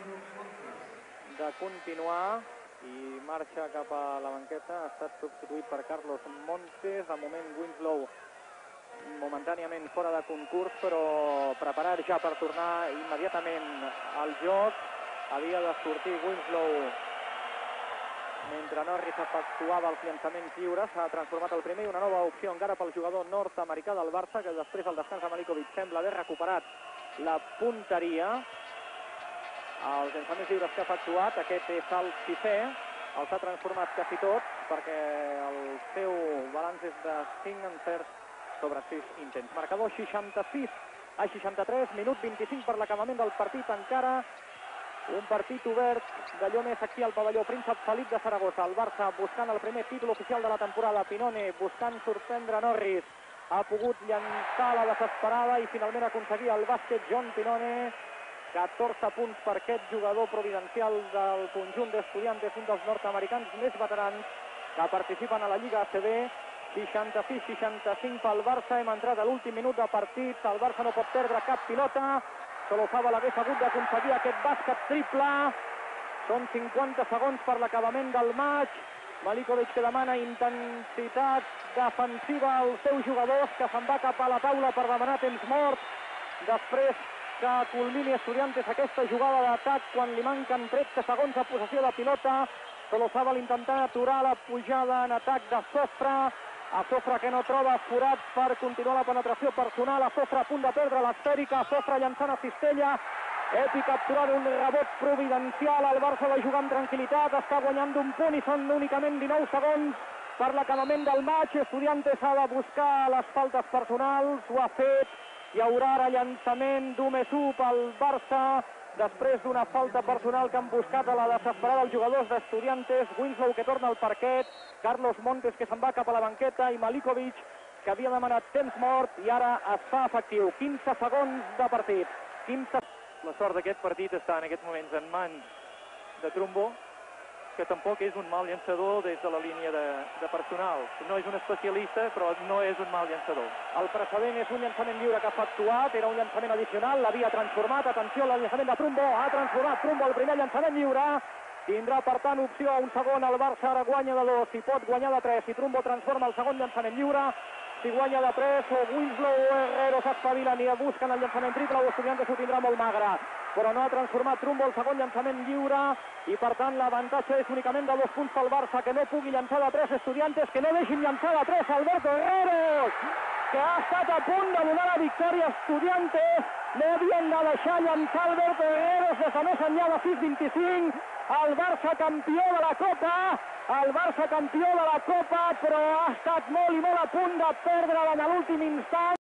de continuar i marxa cap a la banqueta. Ha estat substituït per Carlos Montes. De moment Winslow momentàniament fora de concurs, però preparat ja per tornar immediatament al joc. Havia de sortir Winslow mentre Norris efectuava els llançaments lliures. S'ha transformat el primer i una nova opció encara pel jugador nord-americà del Barça, que després del descans de Malikovic sembla haver recuperat la punteria. Els llançaments lliures que ha efectuat, aquest és el sisè, els ha transformat quasi tots, perquè el seu balanç és de cinc encerts sobre sis intents. Marcador seixanta-sis a seixanta-tres, minut vint-i-cinc per l'acabament del partit encara. Un partit obert d'allò més aquí al pavelló Príncep Felip de Saragossa. El Barça buscant el primer títol oficial de la temporada. Pinone buscant sorprendre Norris. Ha pogut llançar la desesperada i finalment aconseguir el bàsquet John Pinone. catorze punts per aquest jugador providencial del conjunt d'Estudiantes, un dels nord-americans més veterans que participen a la Lliga A C B. seixanta-sis seixanta-cinc pel Barça. Hem entrat a l'últim minut de partit. El Barça no pot perdre cap pilota. Solozábal hagués hagut d'aconseguir aquest bàsquet triple. Són cinquanta segons per l'acabament del maig. Malikovic, que demana intensitat defensiva als seus jugadors, que se'n va cap a la taula per demanar temps mort. Després que culmini Estudiantes aquesta jugada d'atac, quan li manquen tretze segons de possessió de pilota. Solozábal intentant aturar la pujada en atac de Sofra. A Sofra, que no troba forat per continuar la penetració personal. A Sofra a punt de perdre l'esfèrica. Sofra llançant a cistella. Epi capturant un rebot providencial. El Barça va jugar amb tranquil·litat. Està guanyant d'un punt i són únicament dinou segons per l'acabament del maig. Estudiantes ha de buscar les faltes personals. Ho ha fet. Hi haurà ara llançament d'u més u pel Barça. després d'una falta personal que han buscat a la desesperada els jugadors d'Estudiantes. Winslow que torna al parquet, Carlos Montes que se'n va cap a la banqueta i Malikovic que havia demanat temps mort i ara es fa efectiu. quinze segons de partit. quinze... La sort d'aquest partit està en aquests moments en mans de Trumbo, que tampoc és un mal llançador des de la línia de, de personal. No és un especialista, però no és un mal llançador. El precedent és un llançament lliure que ha efectuat, era un llançament addicional, l'havia transformat, atenció al llançament de Trumbo, ha transformat Trumbo el primer llançament lliure, tindrà per tant opció a un segon, el Barça ara guanya de dos, si pot guanyar de tres, si Trumbo transforma el segon llançament lliure, si guanya de tres, o Winslow o Herrero s'espavilen i busquen el llançament triple, o Estudiantes ho tindrà molt magre, però no ha transformat Trumbo el segon llançament lliure, i per tant l'avantatge és únicament de dos punts pel Barça, que no pugui llançar de tres Estudiantes, que no deixin llançar de tres Alberto Herrero, que ha estat a punt de donar la victòria a Estudiantes, no havien de deixar llançar Alberto Herrero des de més enllà de sis vint-i-cinc, el Barça campió de la Copa, el Barça campió de la Copa, però ha estat molt i molt a punt de perdre en l'últim instant.